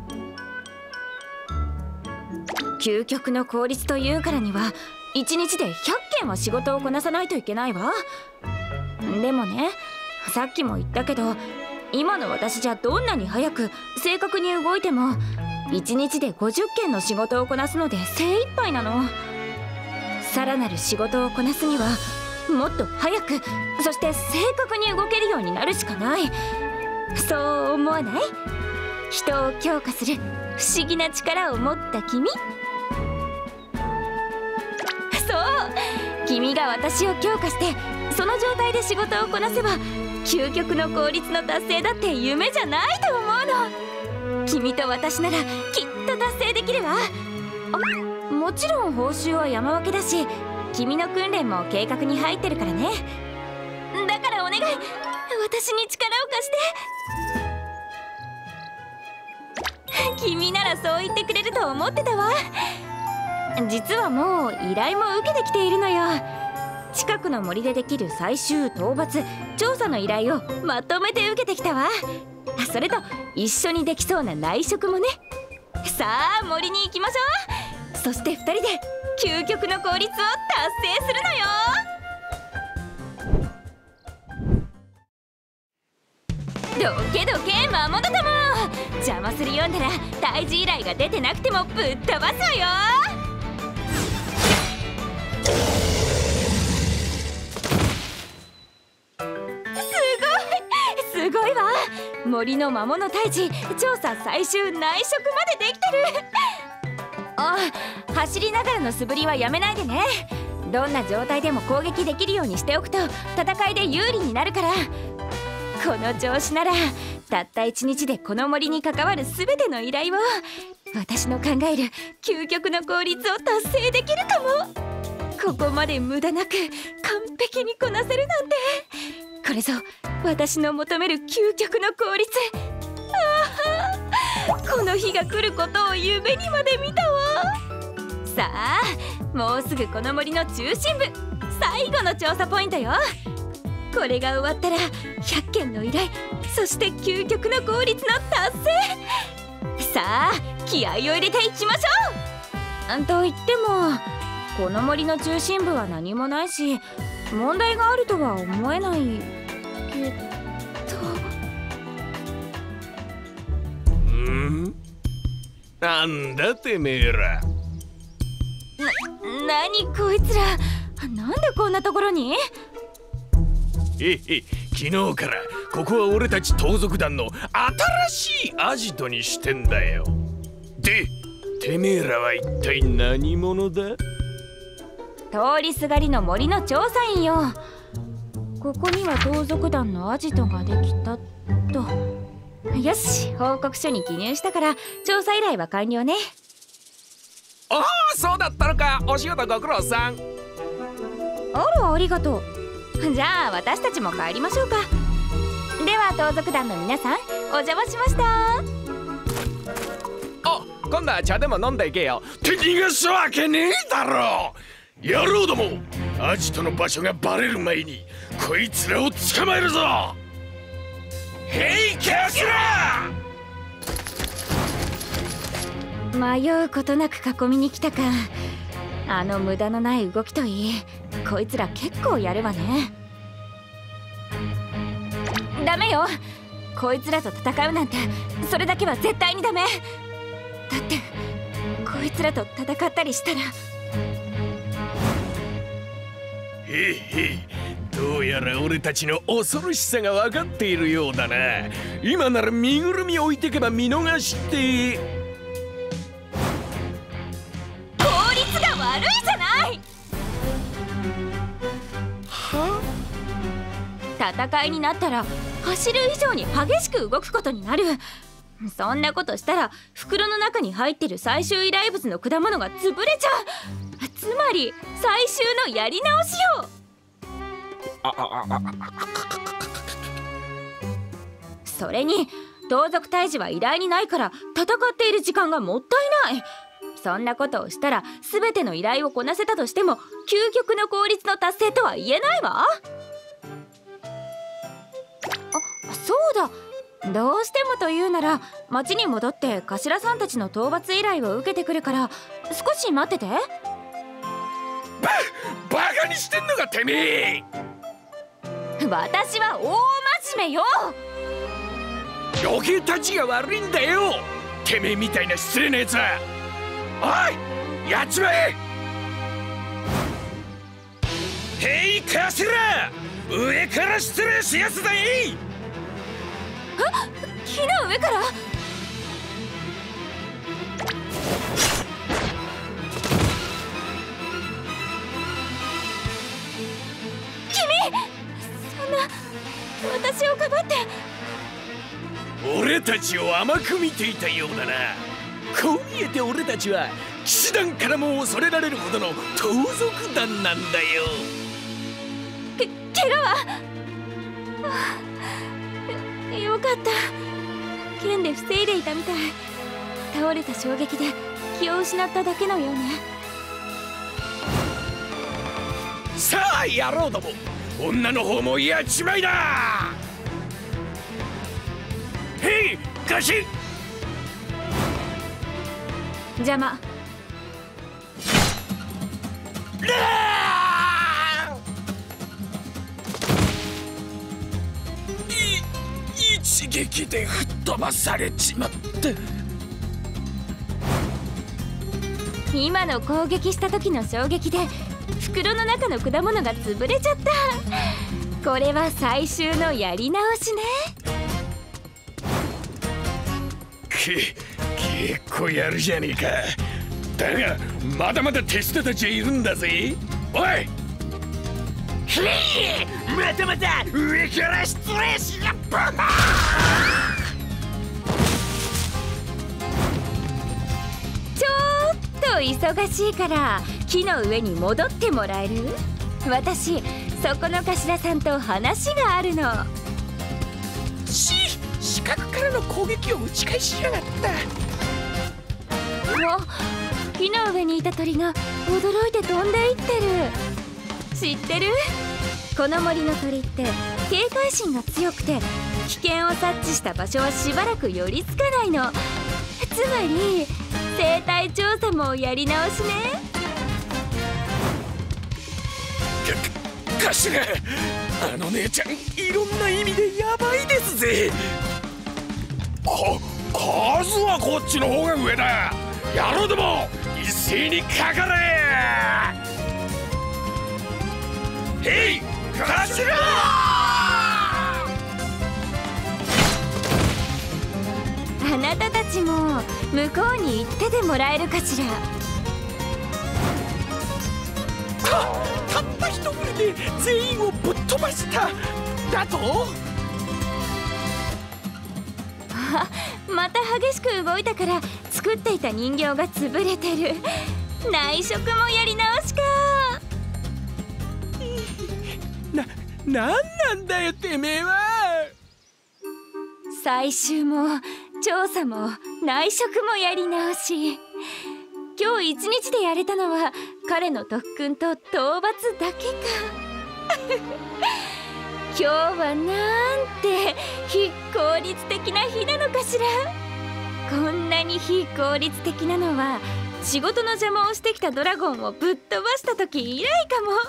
究極の効率というからにはいちにちでひゃっけんは仕事をこなさないといけないわ。でもね、さっきも言ったけど今の私じゃどんなに早く正確に動いてもいちにちでごじゅっけんの仕事をこなすので精一杯なの。さらなる仕事をこなすにはもっと早く、そして正確に動けるようになるしかない。そう思わない？人を強化する不思議な力を持った君。そう、君が私を強化してその状態で仕事をこなせば究極の効率の達成だって夢じゃないと思うの。君と私ならきっと達成できるわ。あ、もちろん報酬は山分けだし君の訓練も計画に入ってるからね。だからお願い、私に力を貸して。君ならそう言ってくれると思ってたわ。実はもう依頼も受けてきているのよ。近くの森でできる採集討伐調査の依頼をまとめて受けてきたわ。それと一緒にできそうな内職もね。さあ森に行きましょう。そしてふたりで究極の効率を達成するのよ。どけどけ魔物ども、邪魔するようなら退治依頼が出てなくてもぶっ飛ばすわよ。すごいすごいわ。森の魔物退治調査採集内職までできてる。あ、走りながらの素振りはやめないでね。どんな状態でも攻撃できるようにしておくと戦いで有利になるから。この調子ならたったいちにちでこの森に関わる全ての依頼を私の考える究極の効率を達成できるかも。ここまで無駄なく完璧にこなせるなんて、これぞ私の求める究極の効率。ああ、この日が来ることを夢にまで見たわ。さあもうすぐこの森の中心部最後の調査ポイントよ。これが終わったらひゃっけんの依頼、そして究極の効率の達成。さあ気合を入れていきましょう。と言ってもこの森の中心部は何もないし問題があるとは思えないけど。 ん？なんだてめえら。 な、なにこいつら、なんでこんなところに？ ええ、昨日からここは俺たち盗賊団の新しいアジトにしてんだよ。で、てめえらは一体何者だ？ 通りすがりの森の調査員よ。ここには盗賊団のアジトができたと。よし、報告書に記入したから調査依頼は完了ね。 ああ、そうだったのか。お仕事ご苦労さん。 あら、ありがとう。じゃあ私たちも帰りましょうか。では盗賊団の皆さんお邪魔しました。 あ、今度は茶でも飲んでいけよ。って逃がすわけねえだろ。野郎ども、アジトの場所がバレる前にこいつらを捕まえるぞ。へいキャスラー。 迷うことなく囲みに来たか。 あの無駄のない動きといい、こいつら結構やるわね。ダメよ、こいつらと戦うなんてそれだけは絶対にダメ。だってこいつらと戦ったりしたら。 へいへい、どうやら俺たちの恐ろしさが分かっているようだな。今なら身ぐるみ置いてけば見逃して。 効率が悪いじゃない。 は？ 戦いになったら走る以上に激しく動くことになる。そんなことしたら袋の中に入ってる最終依頼物の果物が潰れちゃう。つまり最終のやり直しよ。それに盗賊退治は依頼にないから戦っている時間がもったいない。そんなことをしたら全ての依頼をこなせたとしても究極の効率の達成とは言えないわ。あ、そうだ、どうしてもというなら町に戻って頭さんたちの討伐依頼を受けてくるから少し待ってて。 ババカにしてんのかてめえ。 私は大真面目よ。 余計たちが悪いんだよ、てめえみたいな失礼なやつは。おい、やっちまえ。へい頭、上から失礼しやすぜ。 え、木の上から？私をかばって。 俺たちを甘く見ていたようだな。こう見えて俺たちは騎士団からも恐れられるほどの盗賊団なんだよ。 け怪我は？はあ、よかった。剣で防いでいたみたい。倒れた衝撃で気を失っただけのようね。 さあ野郎ども、女の方もやっちまいだ。へいガシッ。 邪魔。 い一撃で吹っ飛ばされちまった。 今の攻撃した時の衝撃で袋の中の果物が潰れちゃった。これは最終のやり直しね。 け結構やるじゃねえか。だがまだまだ手下たちはいるんだぜ。おい、ひえ、またまた上から失礼しやっぱな。 ちょっと忙しいから木の上に戻ってもらえる？私そこの頭さんと話があるの。 し死角からの攻撃を打ち返しやがった。 もう木の上にいた鳥が驚いて飛んでいってる。知ってる？この森の鳥って警戒心が強くて危険を察知した場所はしばらく寄りつかないの。つまり生態調査もやり直しね。 か頭、あの姉ちゃんいろんな意味でヤバいですぜ。か数はこっちの方が上だ。野郎ども一斉にかかれ。へい頭。 あなたたちも向こうに行っててもらえるかしら。 たたった一振りで全員をぶっ飛ばしただと。 あ、また激しく動いたから作っていた人形が潰れてる。内職もやり直しか。 な、なんなんだよてめえは。 最終も調査も内職もやり直し。今日一日でやれたのは彼の特訓と討伐だけか。今日はなんて非効率的な日なのかしら。こんなに非効率的なのは仕事の邪魔をしてきたドラゴンをぶっ飛ばした時以来かも。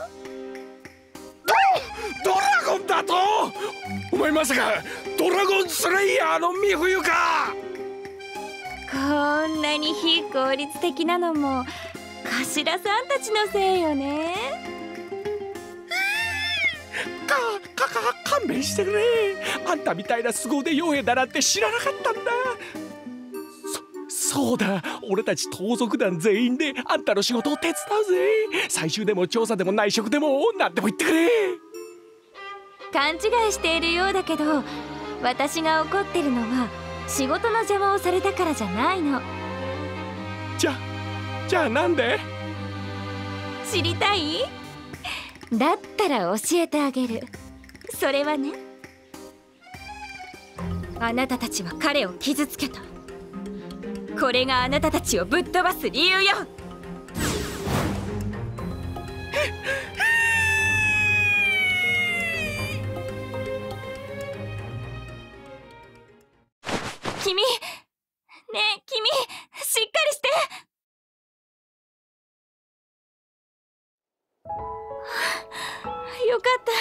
ドラゴンだと？お前まさかドラゴンスレイヤーの美冬か？ こんなに非効率的なのも頭さんたちのせいよね。 か、か、か、勘弁してくれ。あんたみたいな凄腕傭兵だなんて知らなかったんだ。そ、そうだ。俺たち盗賊団全員であんたの仕事を手伝うぜ。最終でも調査でも内職でも何でも言ってくれ。 勘違いしているようだけど、私が怒ってるのは仕事の邪魔をされたからじゃないの。 じゃ、じゃあなんで？ 知りたい？だったら教えてあげる。それはね、あなたたちは彼を傷つけた。これがあなたたちをぶっ飛ばす理由よ。君、ねえ君、しっかりして。よかった、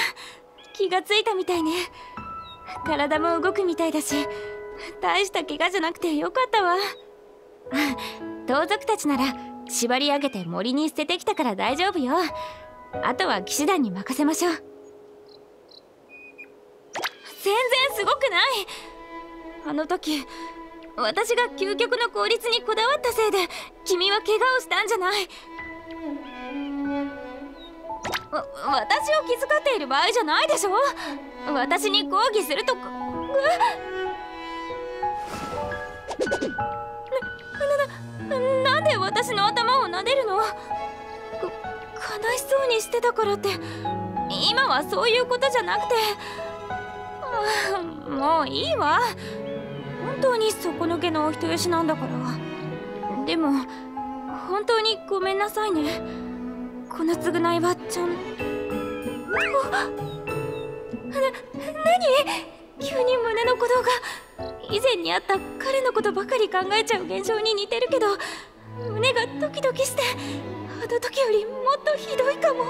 気がついたみたいね。体も動くみたいだし、大した怪我じゃなくてよかったわ。盗賊たちなら縛り上げて森に捨ててきたから大丈夫よ。あとは騎士団に任せましょう。全然すごくない。あの時私が究極の効率にこだわったせいで君は怪我をしたんじゃない。わ私を気遣っている場合じゃないでしょ。私に抗議するとか。な、な、なんで私の頭を撫でるの？か悲しそうにしてたからって今はそういうことじゃなくて。もういいわ。本当に底抜けのお人よしなんだから。でも本当にごめんなさいね。この償いはちゃん。な、何？急に胸の鼓動が以前にあった彼のことばかり考えちゃう現象に似てるけど、胸がドキドキしてあの時よりもっとひどいかも。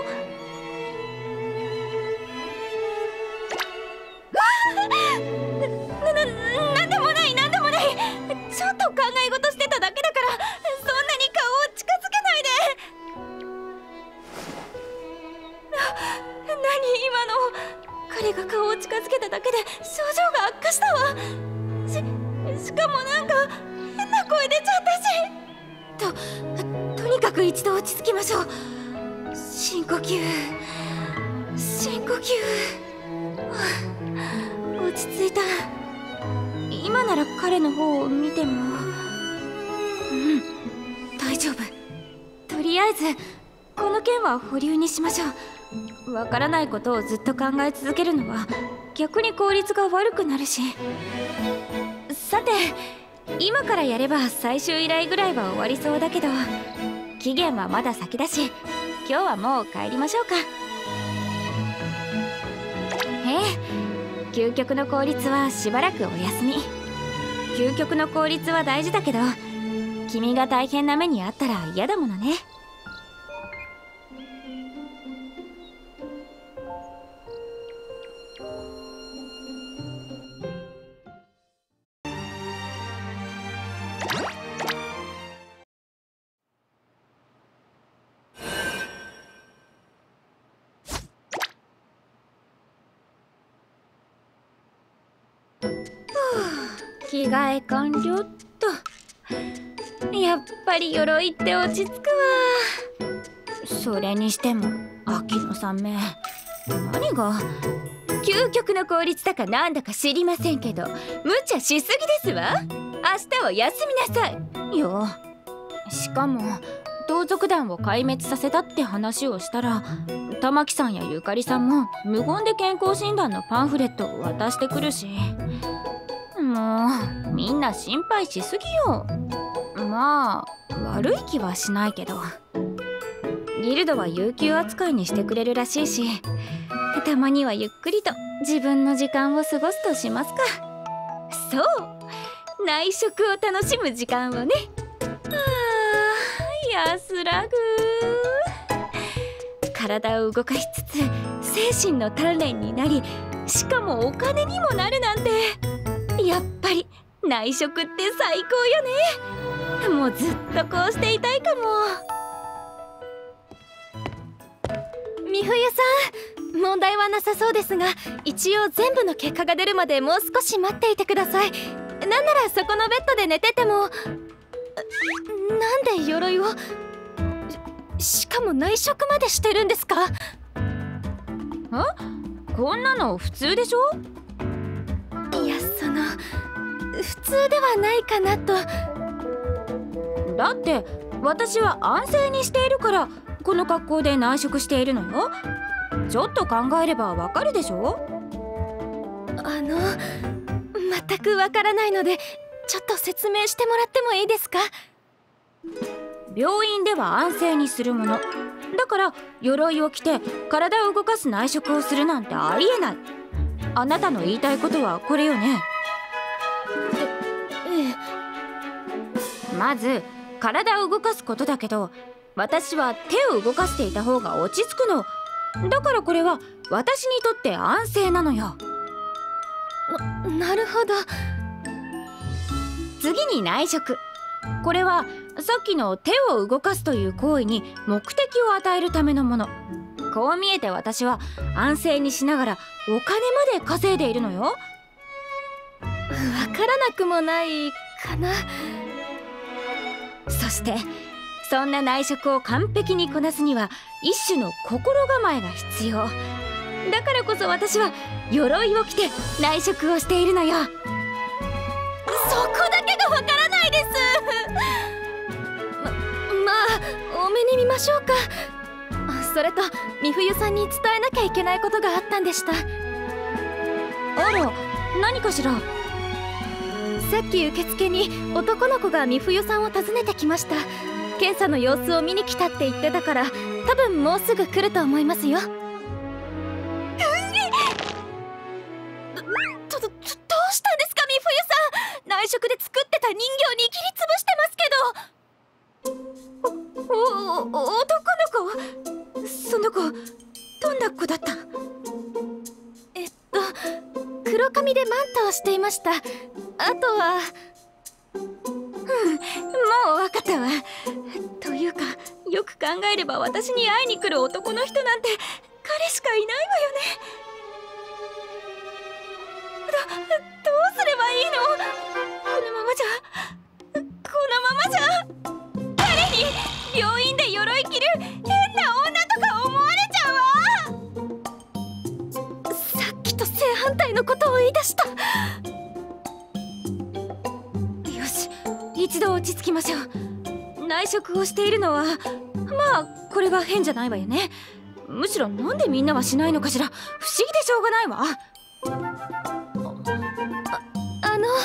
な、な、なんでもないなんでもない。ちょっと考え事してただけだから、そんなに顔を近づけないで。何今の。彼が顔を近づけただけで症状が悪化したわ。し、しかもなんか変な声出ちゃったし。と、とにかく一度落ち着きましょう。深呼吸、深呼吸。落ち着いた。今なら彼の方を見ても。うん、大丈夫。とりあえずこの件は保留にしましょう。わからないことをずっと考え続けるのは逆に効率が悪くなるし。さて、今からやれば最終依頼ぐらいは終わりそうだけど、期限はまだ先だし、今日はもう帰りましょうか。ええ、究極の効率はしばらくお休み。究極の効率は大事だけど、君が大変な目にあったら嫌だものね。着替え完了っと。やっぱり鎧って落ち着くわ。それにしても秋野さんめ、何が究極の効率だかなんだか知りませんけど、無茶しすぎですわ。明日は休みなさいよ。しかも盗賊団を壊滅させたって話をしたら、玉木さんやゆかりさんも無言で健康診断のパンフレットを渡してくるし、もうみんな心配しすぎよ。まあ悪い気はしないけど、ギルドは有給扱いにしてくれるらしいし、たまにはゆっくりと自分の時間を過ごすとしますか。そう、内職を楽しむ時間をね。あ安らぐ。体を動かしつつ精神の鍛錬になり、しかもお金にもなるなんて、やっぱり内職って最高よね。もうずっとこうしていたいかも。 美冬さん、問題はなさそうですが、一応全部の結果が出るまでもう少し待っていてください。なんならそこのベッドで寝てても。なんで鎧を し, しかも内職までしてるんですか？ ん？こんなの普通でしょ？ いや、その普通ではないかなと。 だって私は安静にしているからこの格好で内職しているのよ。ちょっと考えればわかるでしょ？ あの全くわからないので、ちょっと説明してもらってもいいですか？ 病院では安静にするものだから、鎧を着て体を動かす内職をするなんてありえない。あなたの言いたいことはこれよね。 えええ。 まず体を動かすことだけど、私は手を動かしていた方が落ち着くの。だからこれは私にとって安静なのよ。 な, なるほど。 次に内職。これはさっきの手を動かすという行為に目的を与えるためのもの。こう見えて私は安静にしながらお金まで稼いでいるのよ。 わからなくもないかな。 そしてそんな内職を完璧にこなすには一種の心構えが必要。だからこそ私は鎧を着て内職をしているのよ。 そこだけがわからないです。ま、まあ多めに見ましょうか。それと美冬さんに伝えなきゃいけないことがあったんでした。 あら、何かしら。 さっき受付に男の子が美冬さんを訪ねてきました。検査の様子を見に来たって言ってたから、多分もうすぐ来ると思いますよ。ど, ど, どうしたんですか美冬さん。内職で作ってた人形に切りつぶしてますけど。 おお男の子？その子どんな子だった？ えっと黒髪でマントをしていました。あとはうん、もう分かったわ。というか、よく考えれば私に会いに来る男の人なんて彼しかいないわよね。ど, どうすればいいの？このままじゃこのままじゃ誰に病院で鎧着る変な女とか思われちゃうわ。 さっきと正反対のことを言い出した。 一度落ち着きましょう。内職をしているのはまあこれが変じゃないわよね。むしろなんでみんなはしないのかしら。不思議でしょうがないわ。 あ, あの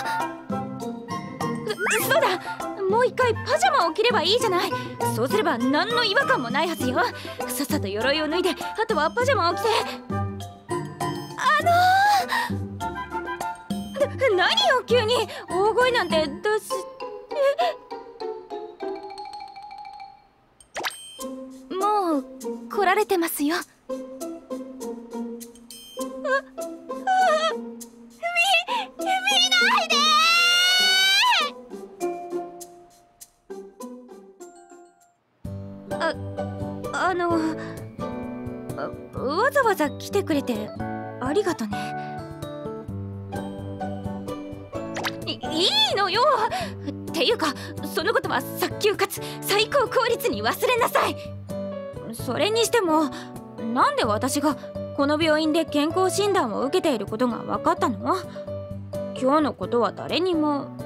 そうだ、もう一回パジャマを着ればいいじゃない。そうすれば何の違和感もないはずよ。さっさと鎧を脱いで、あとはパジャマを着て。 あのー、何よ急に大声なんて出す。 もう来られてますよ。 ああ、み見ないでー。あ、あのあわざわざ来てくれてありがとね。い, いいのよ。っていうかそのことは早急かつ最高効率に忘れなさい。それにしてもなんで私がこの病院で健康診断を受けていることが分かったの？今日のことは誰にも。ん？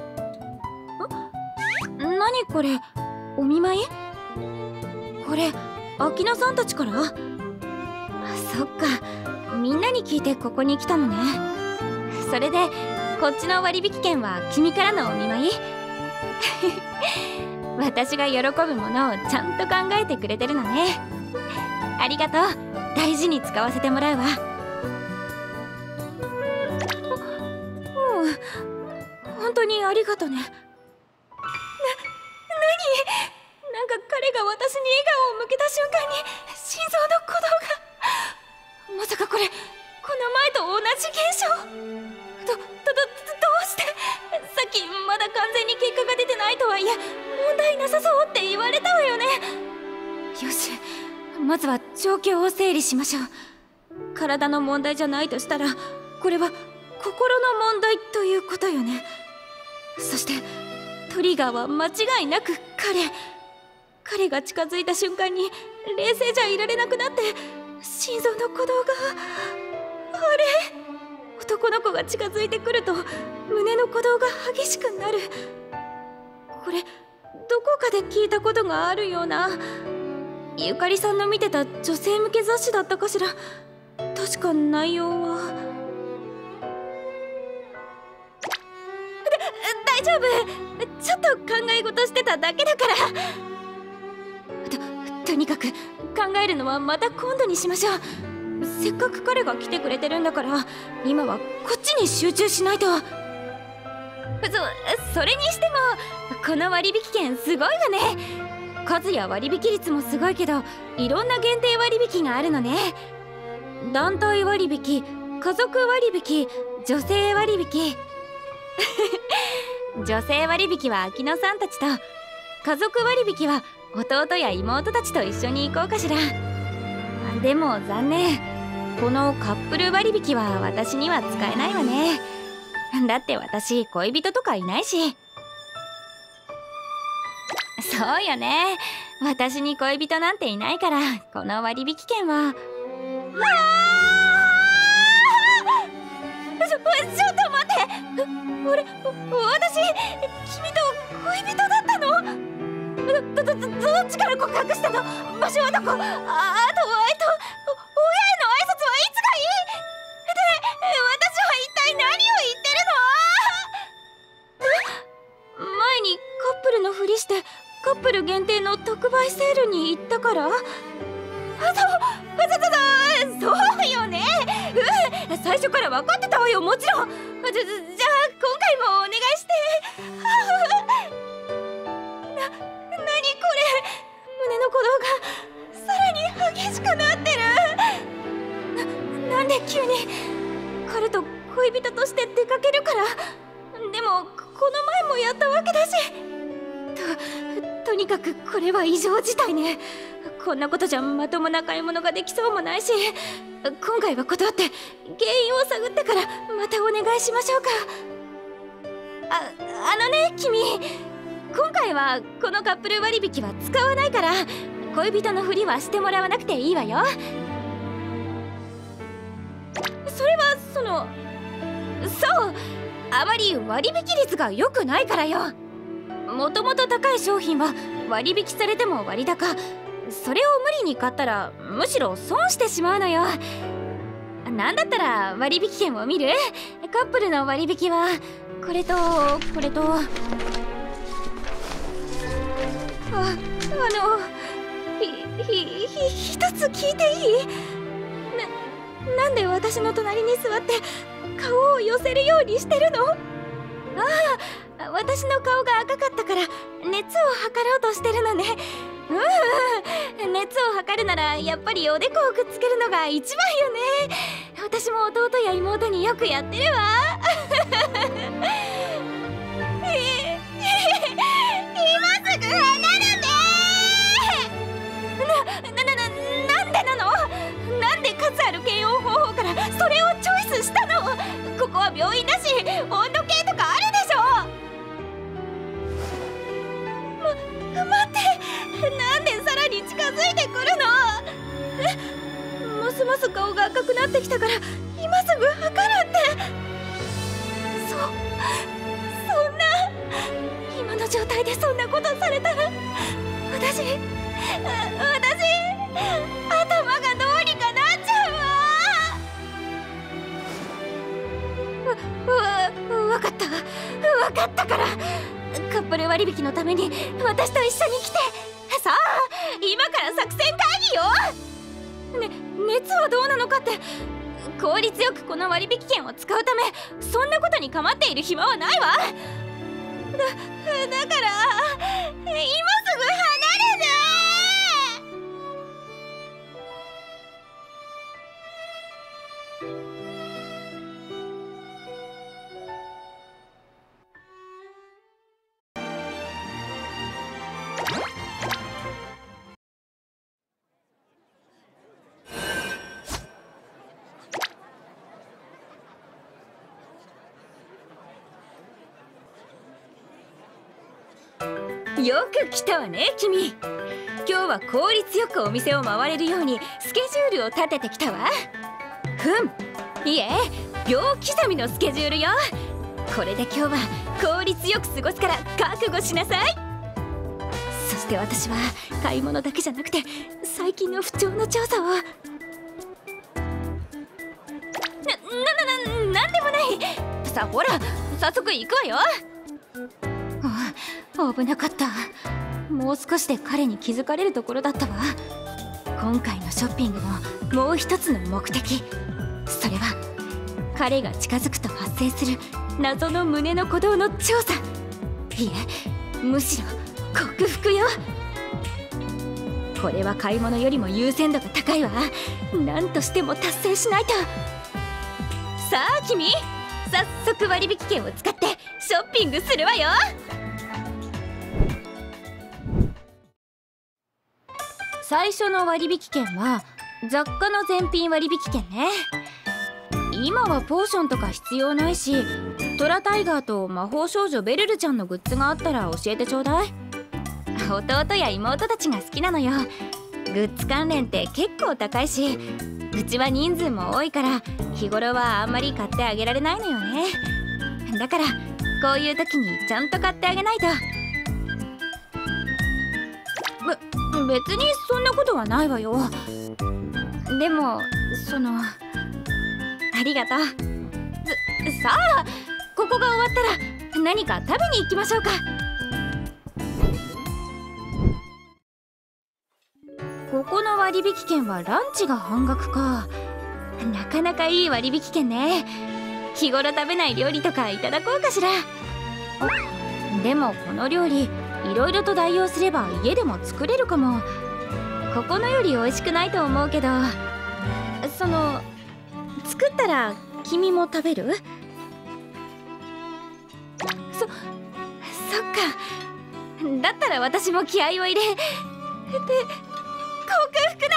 何これ、お見舞い？これ秋菜さんたちから？そっか、みんなに聞いてここに来たのね。それでこっちの割引券は君からのお見舞い？私が喜ぶものをちゃんと考えてくれてるのね。ありがとう。大事に使わせてもらうわ。うん、本当にありがとね。な、何？なんか彼彼が私に笑顔を向けた瞬間に心臓の鼓動が、まさかこれこの前と同じ現象。ど、ど、ど、どうして。さっきまだ完全に結果が出てないとはいえ問題なさそうって言われたわよね。よし、まずは状況を整理しましょう。体の問題じゃないとしたらこれは心の問題ということよね。そしてトリガーは間違いなく彼彼が近づいた瞬間に冷静じゃいられなくなって心臓の鼓動があれ、男の子が近づいてくると胸の鼓動が激しくなる。これどこかで聞いたことがあるような。ゆかりさんの見てた女性向け雑誌だったかしら。確か内容は大丈夫、ちょっと考え事してただけだから。と、とにかく考えるのはまた今度にしましょう。せっかく彼が来てくれてるんだから今はこっちに集中しないと。そ、それにしてもこの割引券すごいわね。数や割引率もすごいけどいろんな限定割引があるのね。団体割引、家族割引、女性割引女性割引は秋野さんたちと、家族割引は弟や妹たちと一緒に行こうかしら。でも残念、このカップル割引は私には使えないわね。だって私恋人とかいないし。そうよね、私に恋人なんていないからこの割引券は。ちょ、ちょっと待って、俺、私君と恋人だったの？ど、ど、ど、どっちから告白したの？場所はどこ？あ、あと、えっと、親への挨拶はいつがいい？で、私は一体何を言ってるの？前にカップルのふりしてカップル限定の特売セールに行ったから？あ、そう、そう、そう、そうよね。うん、最初から分かってたわよ、もちろん。じゃ、じゃあ今回もお願いして。な、なにこれ、胸の鼓動がさらに激しくなってる。な、なんで急に彼と恋人として出かけるから。でもこの前もやったわけだし。と、とにかくこれは異常事態ね。こんなことじゃまともな買い物ができそうもないし、今回は断って原因を探ってからまたお願いしましょうか。あ、あのね君、今回はこのカップル割引は使わないから恋人のふりはしてもらわなくていいわよ。それはその、そう、あまり割引率が良くないからよ。もともと高い商品は割引されても割高、それを無理に買ったらむしろ損してしまうのよ。なんだったら割引券を見る？カップルの割引はこれとこれと、あ、あのひひひ一つ聞いていい？な、なんで私の隣に座って顔を寄せるようにしてるの？ああ、私の顔が赤かったから熱を測ろうとしてるのね。うん、熱を測るならやっぱりおでこをくっつけるのが一番よね。私も弟や妹によくやってるわ。今すぐ離れて。な、な、な、な、なんでなの？なんで数ある検温方法からそれをチョイスしたの？ここは病院だし温度計とかあるでしょ。ま、待って、なんでさらに近づいてくるの？え、ますます顔が赤くなってきたから今すぐ測るって。そ、そんな、今の状態でそんなことされたら私、私、頭がどうにかなっちゃうわ。わ、わ、わかったわ、わかったから。カップル割引のために私と一緒に来て。さあ今から作戦会議よ。ね、熱はどうなのかって。効率よくこの割引券を使うためそんなことに構っている暇はないわ。だ、だから今すぐ離れて。 よく来たわね君。今日は効率よくお店を回れるようにスケジュールを立ててきたわ。ふん、いえ秒刻みのスケジュールよ。これで今日は効率よく過ごすから覚悟しなさい。そして私は買い物だけじゃなくて最近の不調の調査を。な、な、な、なんでもない。さあほら早速行くわよ。あ、危なかった。もう少しで彼に気づかれるところだったわ。今回のショッピングのもう一つの目的、それは彼が近づくと発生する謎の胸の鼓動の調査。いえ、むしろ克服よ。これは買い物よりも優先度が高いわ。何としても達成しないと。さあ君、早速割引券を使ってショッピングするわよ。最初の割引券は雑貨の全品割引券ね。今はポーションとか必要ないし、トラタイガーと魔法少女ベルルちゃんのグッズがあったら教えてちょうだい。弟や妹たちが好きなのよ。グッズ関連って結構高いし、うちは人数も多いから日頃はあんまり買ってあげられないのよね。だからこういう時にちゃんと買ってあげないと。べ、別にそんなことはないわよ。でもそのありがとう。さあここが終わったら何か食べに行きましょうか。ここの割引券はランチが半額か。なかなかいい割引券ね。日頃食べない料理とかいただこうかしら。でもこの料理いろいろと代用すれば家でも作れるかも。ここのより美味しくないと思うけど、その作ったら君も食べる？そ、そっか。だったら私も気合を入れで、克服なんてできる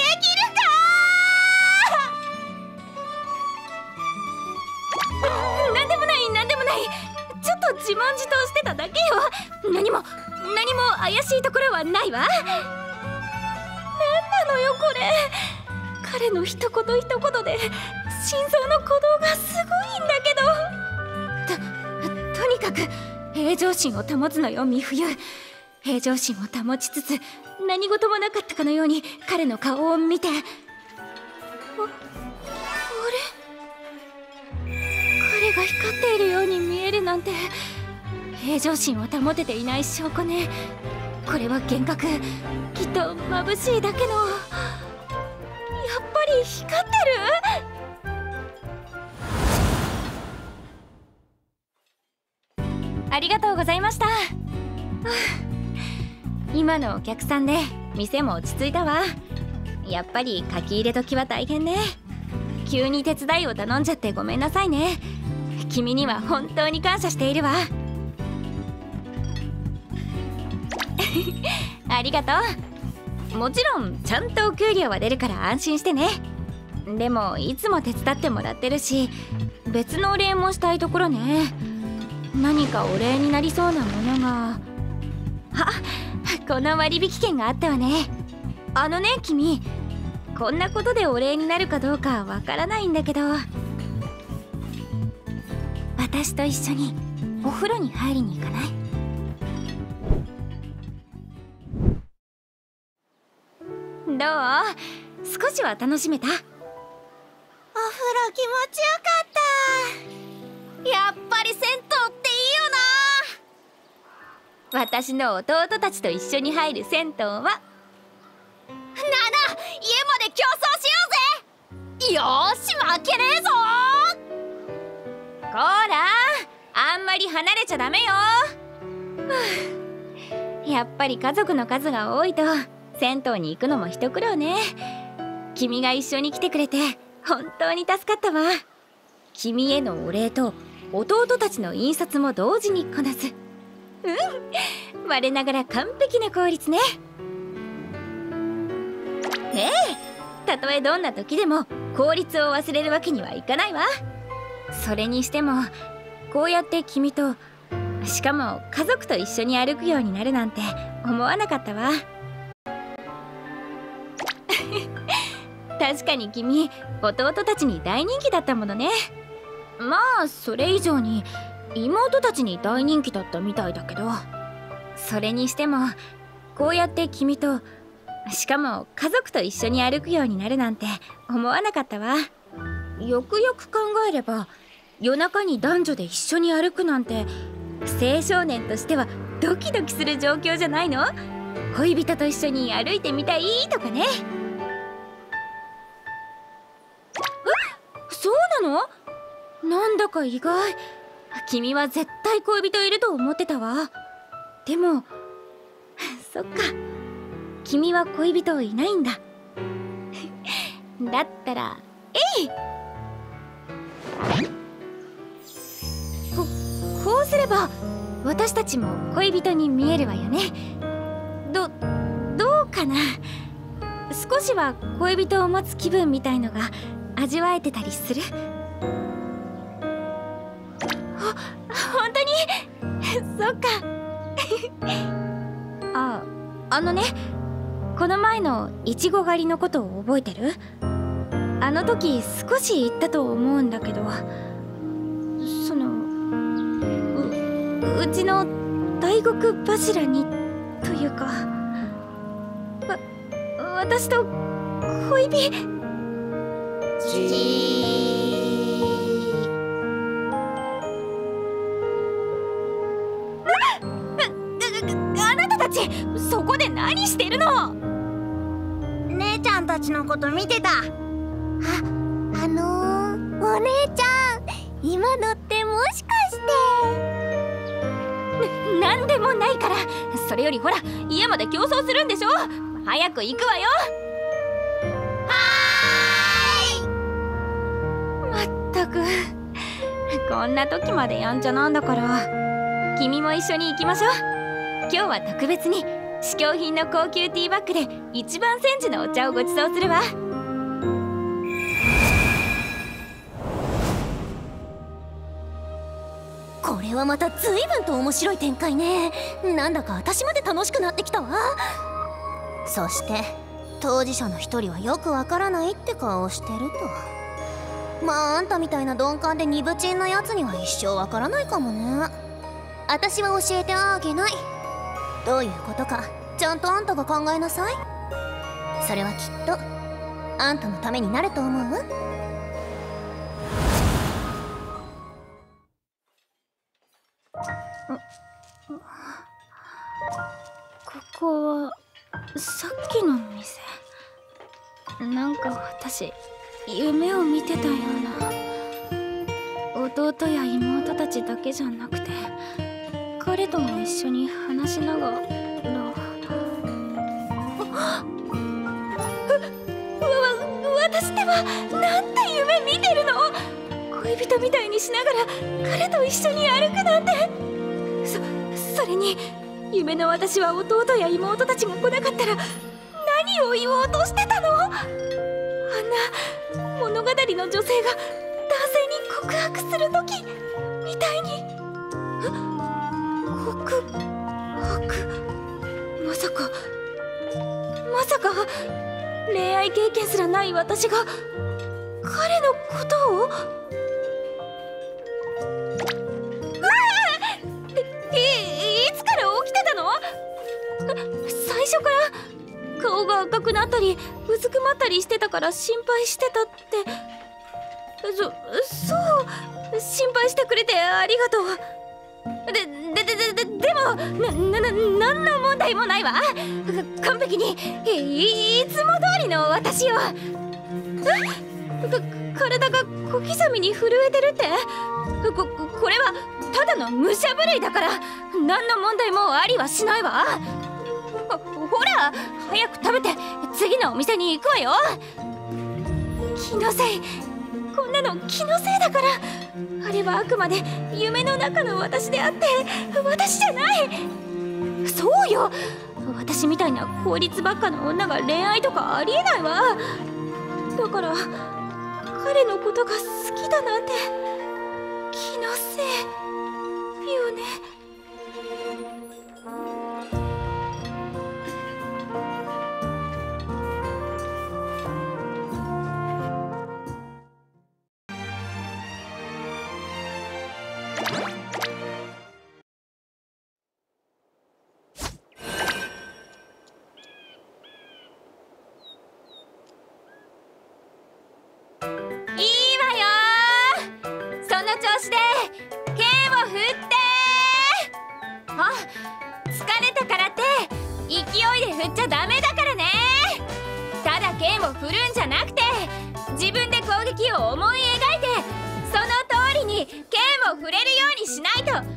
か？なんでもないなんでもない。ちょっと自問自答してただけよ。何も何も怪しいところはないわ。なんなのよこれ。彼の一言一言で心臓の鼓動がすごいんだけど。と、とにかく平常心を保つのよ美冬。平常心を保ちつつ何事もなかったかのように彼の顔を見て。あ、あれ？彼が光っているように見えるなんて平常心を保てていない証拠ね。これは幻覚。きっと眩しいだけの。やっぱり光ってる。ありがとうございました。今のお客さんで店も落ち着いたわ。やっぱり書き入れ時は大変ね。急に手伝いを頼んじゃってごめんなさいね。君には本当に感謝しているわ。ありがとう。もちろんちゃんとお給料は出るから安心してね。でもいつも手伝ってもらってるし、別のお礼もしたいところね。何かお礼になりそうなものが。あ、この割引券があったわね。あのね君、こんなことでお礼になるかどうかわからないんだけど、私と一緒にお風呂に入りに行かない？どう？少しは楽しめた？お風呂気持ちよかった。やっぱり銭湯っていいよな。私の弟たちと一緒に入る銭湯は。なな、家まで競争しようぜ。よーし、負けねえぞ。こら、あんまり離れちゃダメよ。やっぱり家族の数が多いと銭湯に行くのも一苦労ね。君が一緒に来てくれて本当に助かったわ。君へのお礼と弟たちの印刷も同時にこなす。うん、我ながら完璧な効率ね。ねえ、たとえどんな時でも効率を忘れるわけにはいかないわ。それにしてもこうやって君としかも家族と一緒に歩くようになるなんて思わなかったわ。確かに君、弟たちに大人気だったものね。まあそれ以上に妹たちに大人気だったみたいだけど、それにしてもこうやって君と、しかも家族と一緒に歩くようになるなんて思わなかったわ。よくよく考えれば夜中に男女で一緒に歩くなんて青少年としてはドキドキする状況じゃないの？恋人と一緒に歩いてみたいとかね。え、そうなの？なんだか意外。君は絶対恋人いると思ってたわ。でもそっか、君は恋人いないんだ。だったらえい！ここうすれば私たちも恋人に見えるわよね。どどうかな。少しは恋人を持つ気分みたいのが味わえてたりする？ほ本当に？そっか。あ、あのね、この前のイチゴ狩りのことを覚えてる？あの時少し言ったと思うんだけど、その う, うちの大黒柱にというか、わ私と恋人あなたたちそこで何してるの？ 姉ちゃんたちのこと見てた。あ、あのー、お姉ちゃん、今のってもしかしてな、なんでもないから。それよりほら、家まで競争するんでしょ。早く行くわよ。はーい。まったく、こんな時までやんちゃなんだから、君も一緒に行きましょう。今日は特別に試供品の高級ティーバッグで一番煎じのお茶をご馳走するわ。 これはまた随分と面白い展開ね。なんだか私まで楽しくなってきたわ。そして当事者の一人はよくわからないって顔をしてると。まああんたみたいな鈍感でニブチンなやつには一生わからないかもね。私は教えてあげない。どういうことかちゃんとあんたが考えなさい。それはきっとあんたのためになると思う。 ここはさっきの店。なんか私夢を見てたような。弟や妹たちだけじゃなくて彼とも一緒に話しながら。わ私ってばなんて夢見てるの。恋人みたいにしながら彼と一緒に歩くなんて。そそれに夢の私は弟や妹たちが来なかったら何を言おうとしてたの。あんな物語の女性が男性に告白する時みたいに。告白、まさかまさか恋愛経験すらない私が彼のことを。い, いつから起きてたの？最初から顔が赤くなったりうずくまったりしてたから心配してたって。そそう心配してくれてありがとう。で、で、で、で、でも、な、な、な、なんの問題もないわ。完璧に、い、いつも通りの私よ。え？か、体が小刻みに震えてるって？こ、これは、ただの武者震いだから、何の問題もありはしないわ。ほ、ほら、早く食べて、次のお店に行くわよ。気のせい。こんなの気のせいだから。あれはあくまで夢の中の私であって私じゃない。そうよ、私みたいな効率ばっかの女が恋愛とかありえないわ。だから彼のことが好きだなんて気のせいよね。 しで剣を振って。あ、疲れたからって勢いで振っちゃダメだからね。ただ剣を振るんじゃなくて自分で攻撃を思い描いてその通りに剣を振れるようにしないとダメ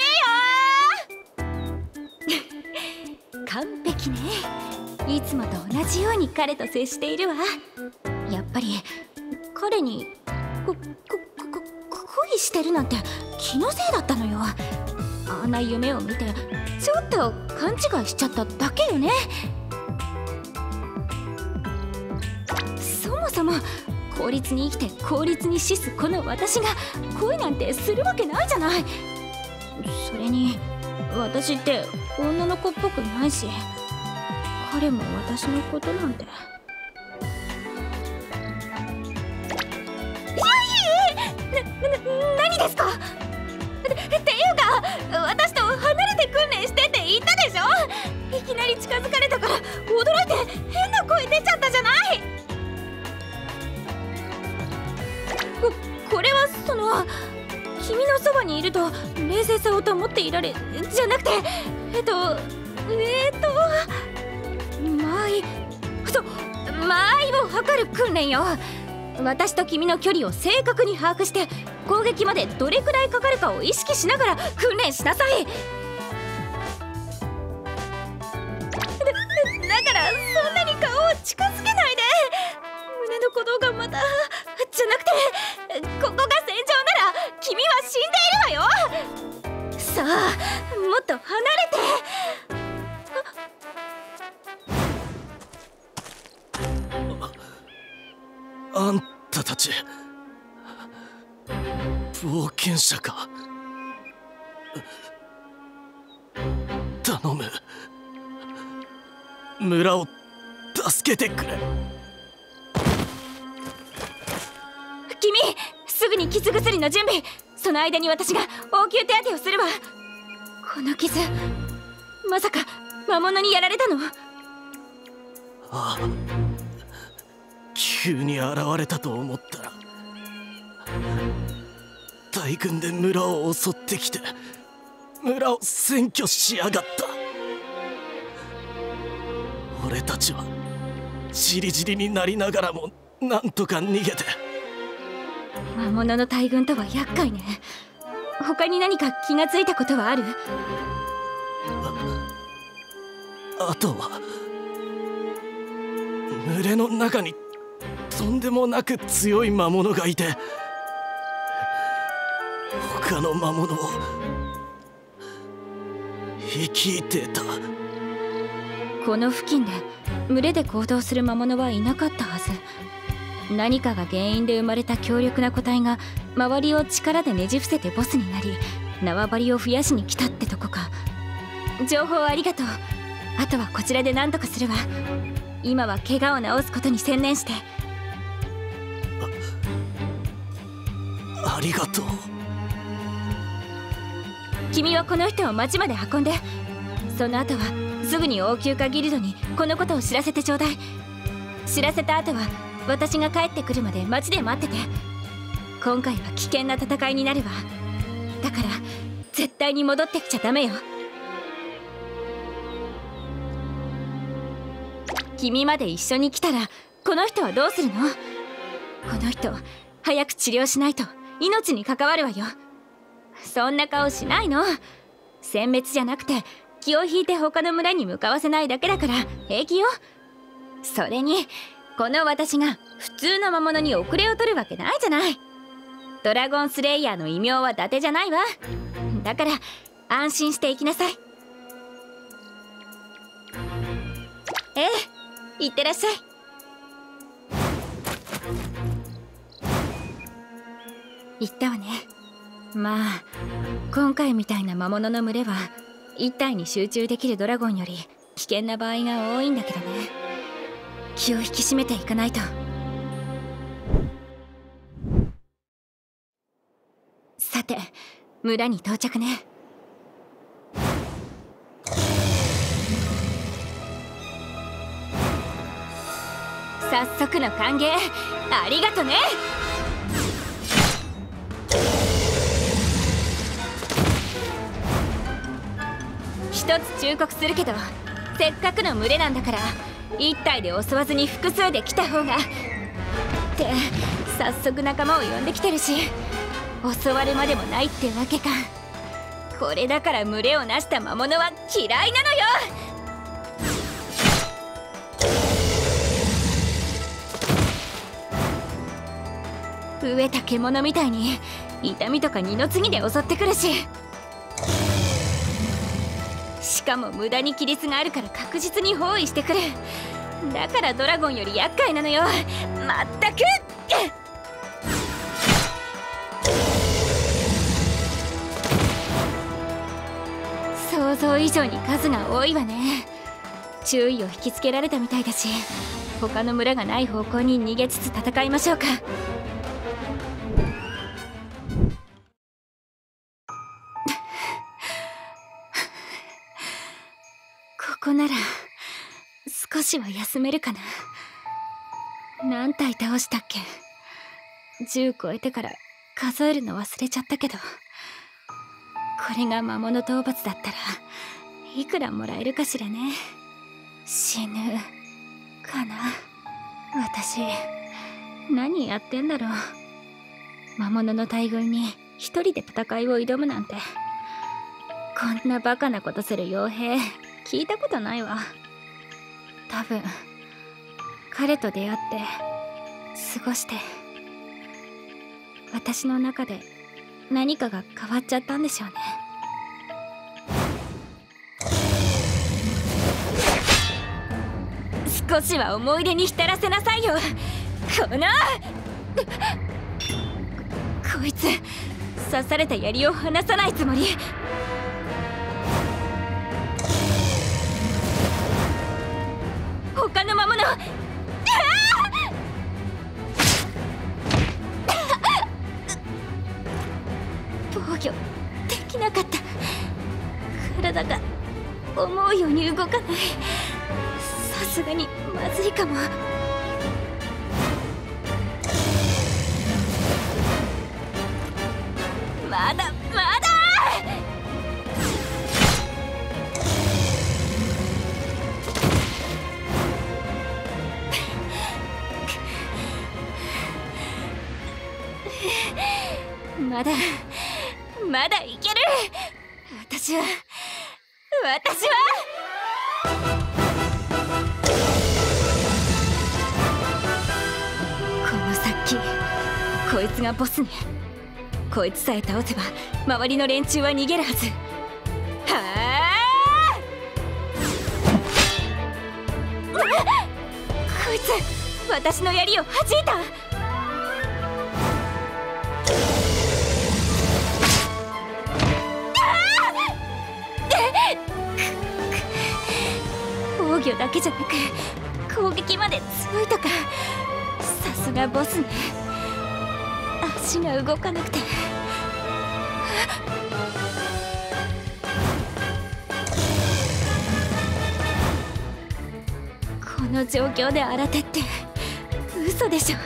よ。完璧ね。いつもと同じように彼と接しているわ。やっぱり彼にこここ恋してるなんて気のせいだったのよ。あんな夢を見てちょっと勘違いしちゃっただけよね。そもそも効率に生きて効率に死すこの私が恋なんてするわけないじゃない。それに私って女の子っぽくないし、彼も私のことなんて。何ですか？っていうか私と離れて訓練してって言ったでしょ。いきなり近づかれたから驚いて変な声出ちゃったじゃない。こ, これはその君のそばにいると冷静さを保っていられじゃなくてえっとえっと間合いそう間合いを測る訓練よ。私と君の距離を正確に把握して攻撃までどれくらいかかるかを意識しながら訓練しなさい。だ, だからそんなに顔を近づけないで。胸の鼓動がまたじゃなくてここが戦場なら君は死んでいるわよ。さあもっと離れて。 あんたたち冒険者か。頼む、村を助けてくれ。 君すぐに傷薬の準備。その間に私が応急手当てをするわ。この傷まさか魔物にやられたの？ ああ、急に現れたと思ったら大軍で村を襲ってきて村を占拠しやがった。俺たちはじりじりになりながらもなんとか逃げて。 魔物の大軍とは厄介ね。他に何か気がついたことはある？ あ, あとは群れの中にとんでもなく強い魔物がいて他の魔物を率いてた。 この付近で群れで行動する魔物はいなかったはず。何かが原因で生まれた強力な個体が周りを力でねじ伏せてボスになり縄張りを増やしに来たってとこか。情報ありがとう。あとはこちらで何とかするわ。今は怪我を治すことに専念して。 あ, ありがとう。 君はこの人を町まで運んで、その後はすぐに王宮家ギルドにこのことを知らせてちょうだい。知らせた後は私が帰ってくるまで町で待ってて。今回は危険な戦いになるわ。だから絶対に戻ってきちゃダメよ。君まで一緒に来たらこの人はどうするの？この人早く治療しないと命に関わるわよ。そんな顔しないの。殲滅じゃなくて気を引いて他の村に向かわせないだけだから平気よ。それにこの私が普通の魔物に遅れを取るわけないじゃない。ドラゴンスレイヤーの異名は伊達じゃないわ。だから安心して行きなさい。ええ、行ってらっしゃい。言ったわね。まあ今回みたいな魔物の群れは一体に集中できるドラゴンより危険な場合が多いんだけどね。気を引き締めていかないと。さて村に到着ね。早速の歓迎ありがとね。 一つ忠告するけど、せっかくの群れなんだから一体で襲わずに複数で来た方が。って早速仲間を呼んできてるし、襲われまでもないってわけか。これだから群れをなした魔物は嫌いなのよ。飢えた獣みたいに痛みとか二の次で襲ってくるし、しかも無駄に規律があるから確実に包囲してくる。だからドラゴンより厄介なのよ。まったく想像以上に数が多いわね。注意を引きつけられたみたいだし、他の村がない方向に逃げつつ戦いましょうか。ここなら少しは休めるかな。何体倒したっけ？じゅう超えてから数えるの忘れちゃったけど、これが魔物討伐だったらいくらもらえるかしらね。死ぬかな。私何やってんだろう。魔物の大群に一人で戦いを挑むなんて、こんなバカなことする傭兵聞いたことないわ。多分彼と出会って過ごして、私の中で何かが変わっちゃったんでしょうね。少しは思い出に浸らせなさいよ。このこいつ刺された槍を離さないつもり。他の魔物、防御できなかった。体が思うように動かない。さすがにまずいかも。まだまだまだまだいける。私は私はこの先、こいつがボスね。こいつさえ倒せば周りの連中は逃げるはず。はあ、こいつ私の槍を弾いた。防御だけじゃなく攻撃まで強いとか。さすがボスね。足が動かなくて。この状況で新手って嘘でしょ。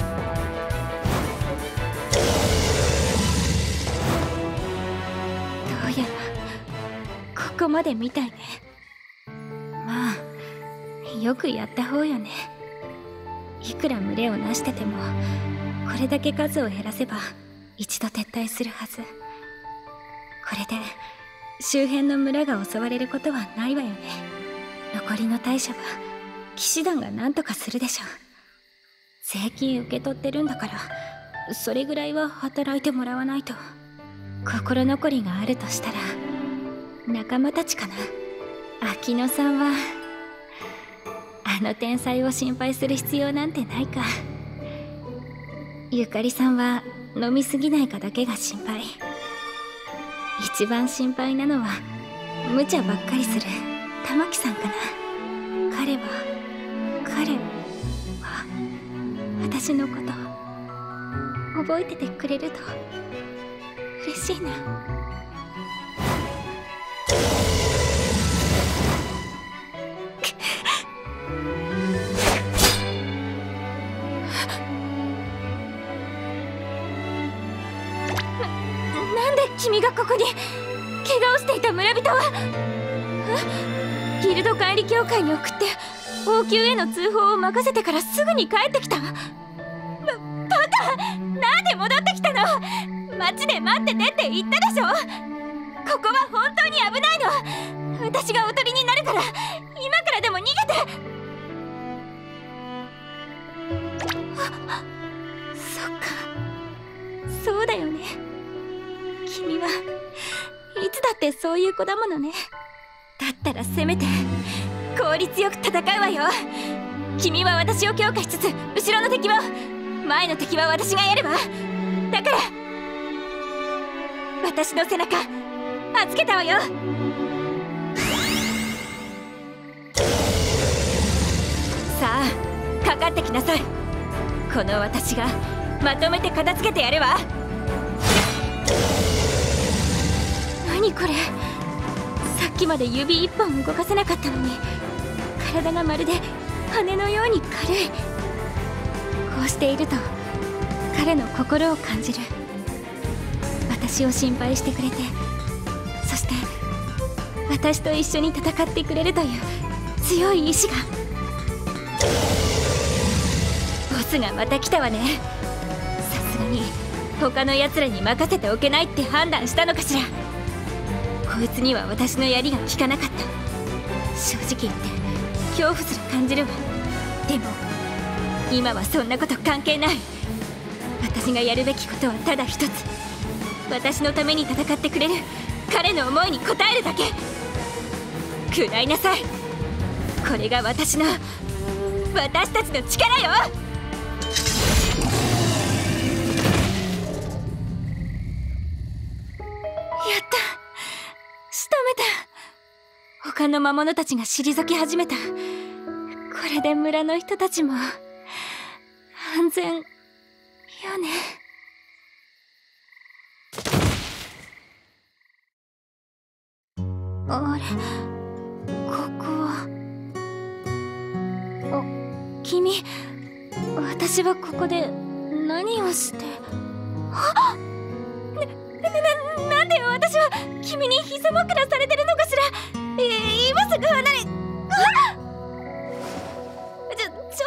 どうやらここまでみたいね。まあよくやった方よね。いくら群れをなしててもこれだけ数を減らせば一度撤退するはず。これで周辺の村が襲われることはないわよね。残りの大将は騎士団が何とかするでしょう。税金受け取ってるんだから、それぐらいは働いてもらわないと。心残りがあるとしたら仲間たちかな。秋野さんはあの天才を心配する必要なんてないか。ゆかりさんは飲みすぎないかだけが心配。一番心配なのは無茶ばっかりする玉木さんかな。彼は彼は私のこと覚えててくれると嬉しいな。な、なんで君がここに？怪我をしていた村人は？ え、ギルド管理協会に送って王宮への通報を任せてからすぐに帰ってきた。ババカ、なんで戻ってきたの。街で待っててって言ったでしょ。ここは本当に危ないの。私がおとりになるから今からでも逃げて。あ、そっか、そうだよね。君はいつだってそういう子だものね。だったらせめて効率よく戦うわよ。君は私を強化しつつ後ろの敵を、前の敵は私がやるわ。だから私の背中預けたわよ。さあかかってきなさい。この私がまとめて片付けてやるわ。何これ、さっきまで指一本動かせなかったのに体がまるで羽のように軽い。こうしていると彼の心を感じる。私を心配してくれて、そして私と一緒に戦ってくれるという強い意志が。ボスがまた来たわね。さすがに他の奴らに任せておけないって判断したのかしら。こいつには私の槍が効かなかった。正直言って恐怖すら感じるわ。でも今はそんなこと関係ない。私がやるべきことはただ一つ。私のために戦ってくれる彼の思いに応えるだけ。食らいなさい。これが私の私たちの力よ。やった、仕留めた。他の魔物たちが退き始めた。これで村の人たちも安全よね。あれ、ここは。あ、君、私はここで何をして。あっ、な、な、な、なんで私は君に膝枕されてるのかしら。え、今すぐ離れ。あっ、ちょ、ちょっと待って、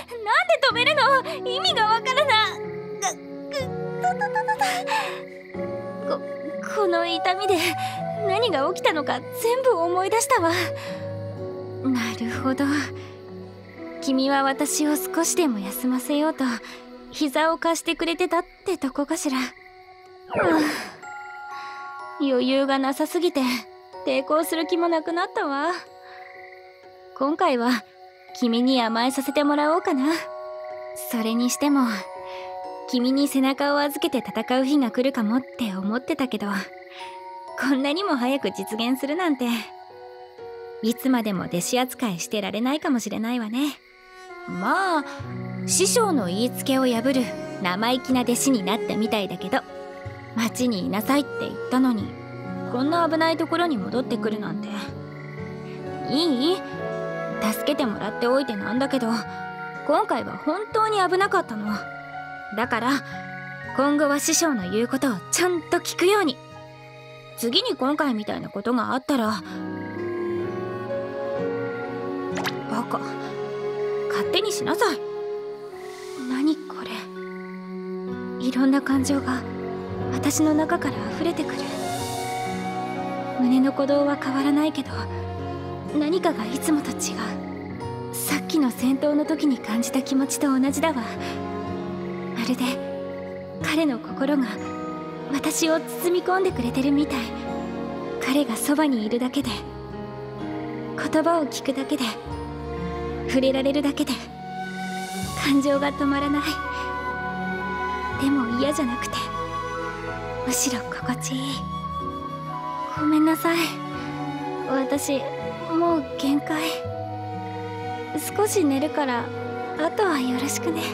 なんで止めるの。意味がわからない。ぐ、ぐ、ととととと。こ、この痛みで何が起きたのか全部思い出したわ。なるほど、君は私を少しでも休ませようと膝を貸してくれてたってとこかしら。余裕がなさすぎて抵抗する気もなくなったわ。今回は君に甘えさせてもらおうかな。それにしても君に背中を預けて戦う日が来るかもって思ってたけど、こんなにも早く実現するなんて。いつまでも弟子扱いしてられないかもしれないわね。まあ師匠の言いつけを破る生意気な弟子になったみたいだけど、町にいなさいって言ったのにこんな危ないところに戻ってくるなんて。いい？助けてもらっておいてなんだけど、今回は本当に危なかったの。だから今後は師匠の言うことをちゃんと聞くように。次に今回みたいなことがあったら。バカ、勝手にしなさい。何これ、いろんな感情が私の中から溢れてくる。胸の鼓動は変わらないけど、何かがいつもと違う。さっきの戦闘の時に感じた気持ちと同じだわ。まるで彼の心が私を包み込んでくれてるみたい。彼がそばにいるだけで、言葉を聞くだけで、触れられるだけで感情が止まらない。でも嫌じゃなくてむしろ心地いい。ごめんなさい、私もう限界。少し寝るからあとはよろしくね。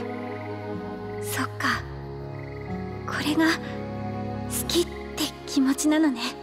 そっか、これが好きって気持ちなのね。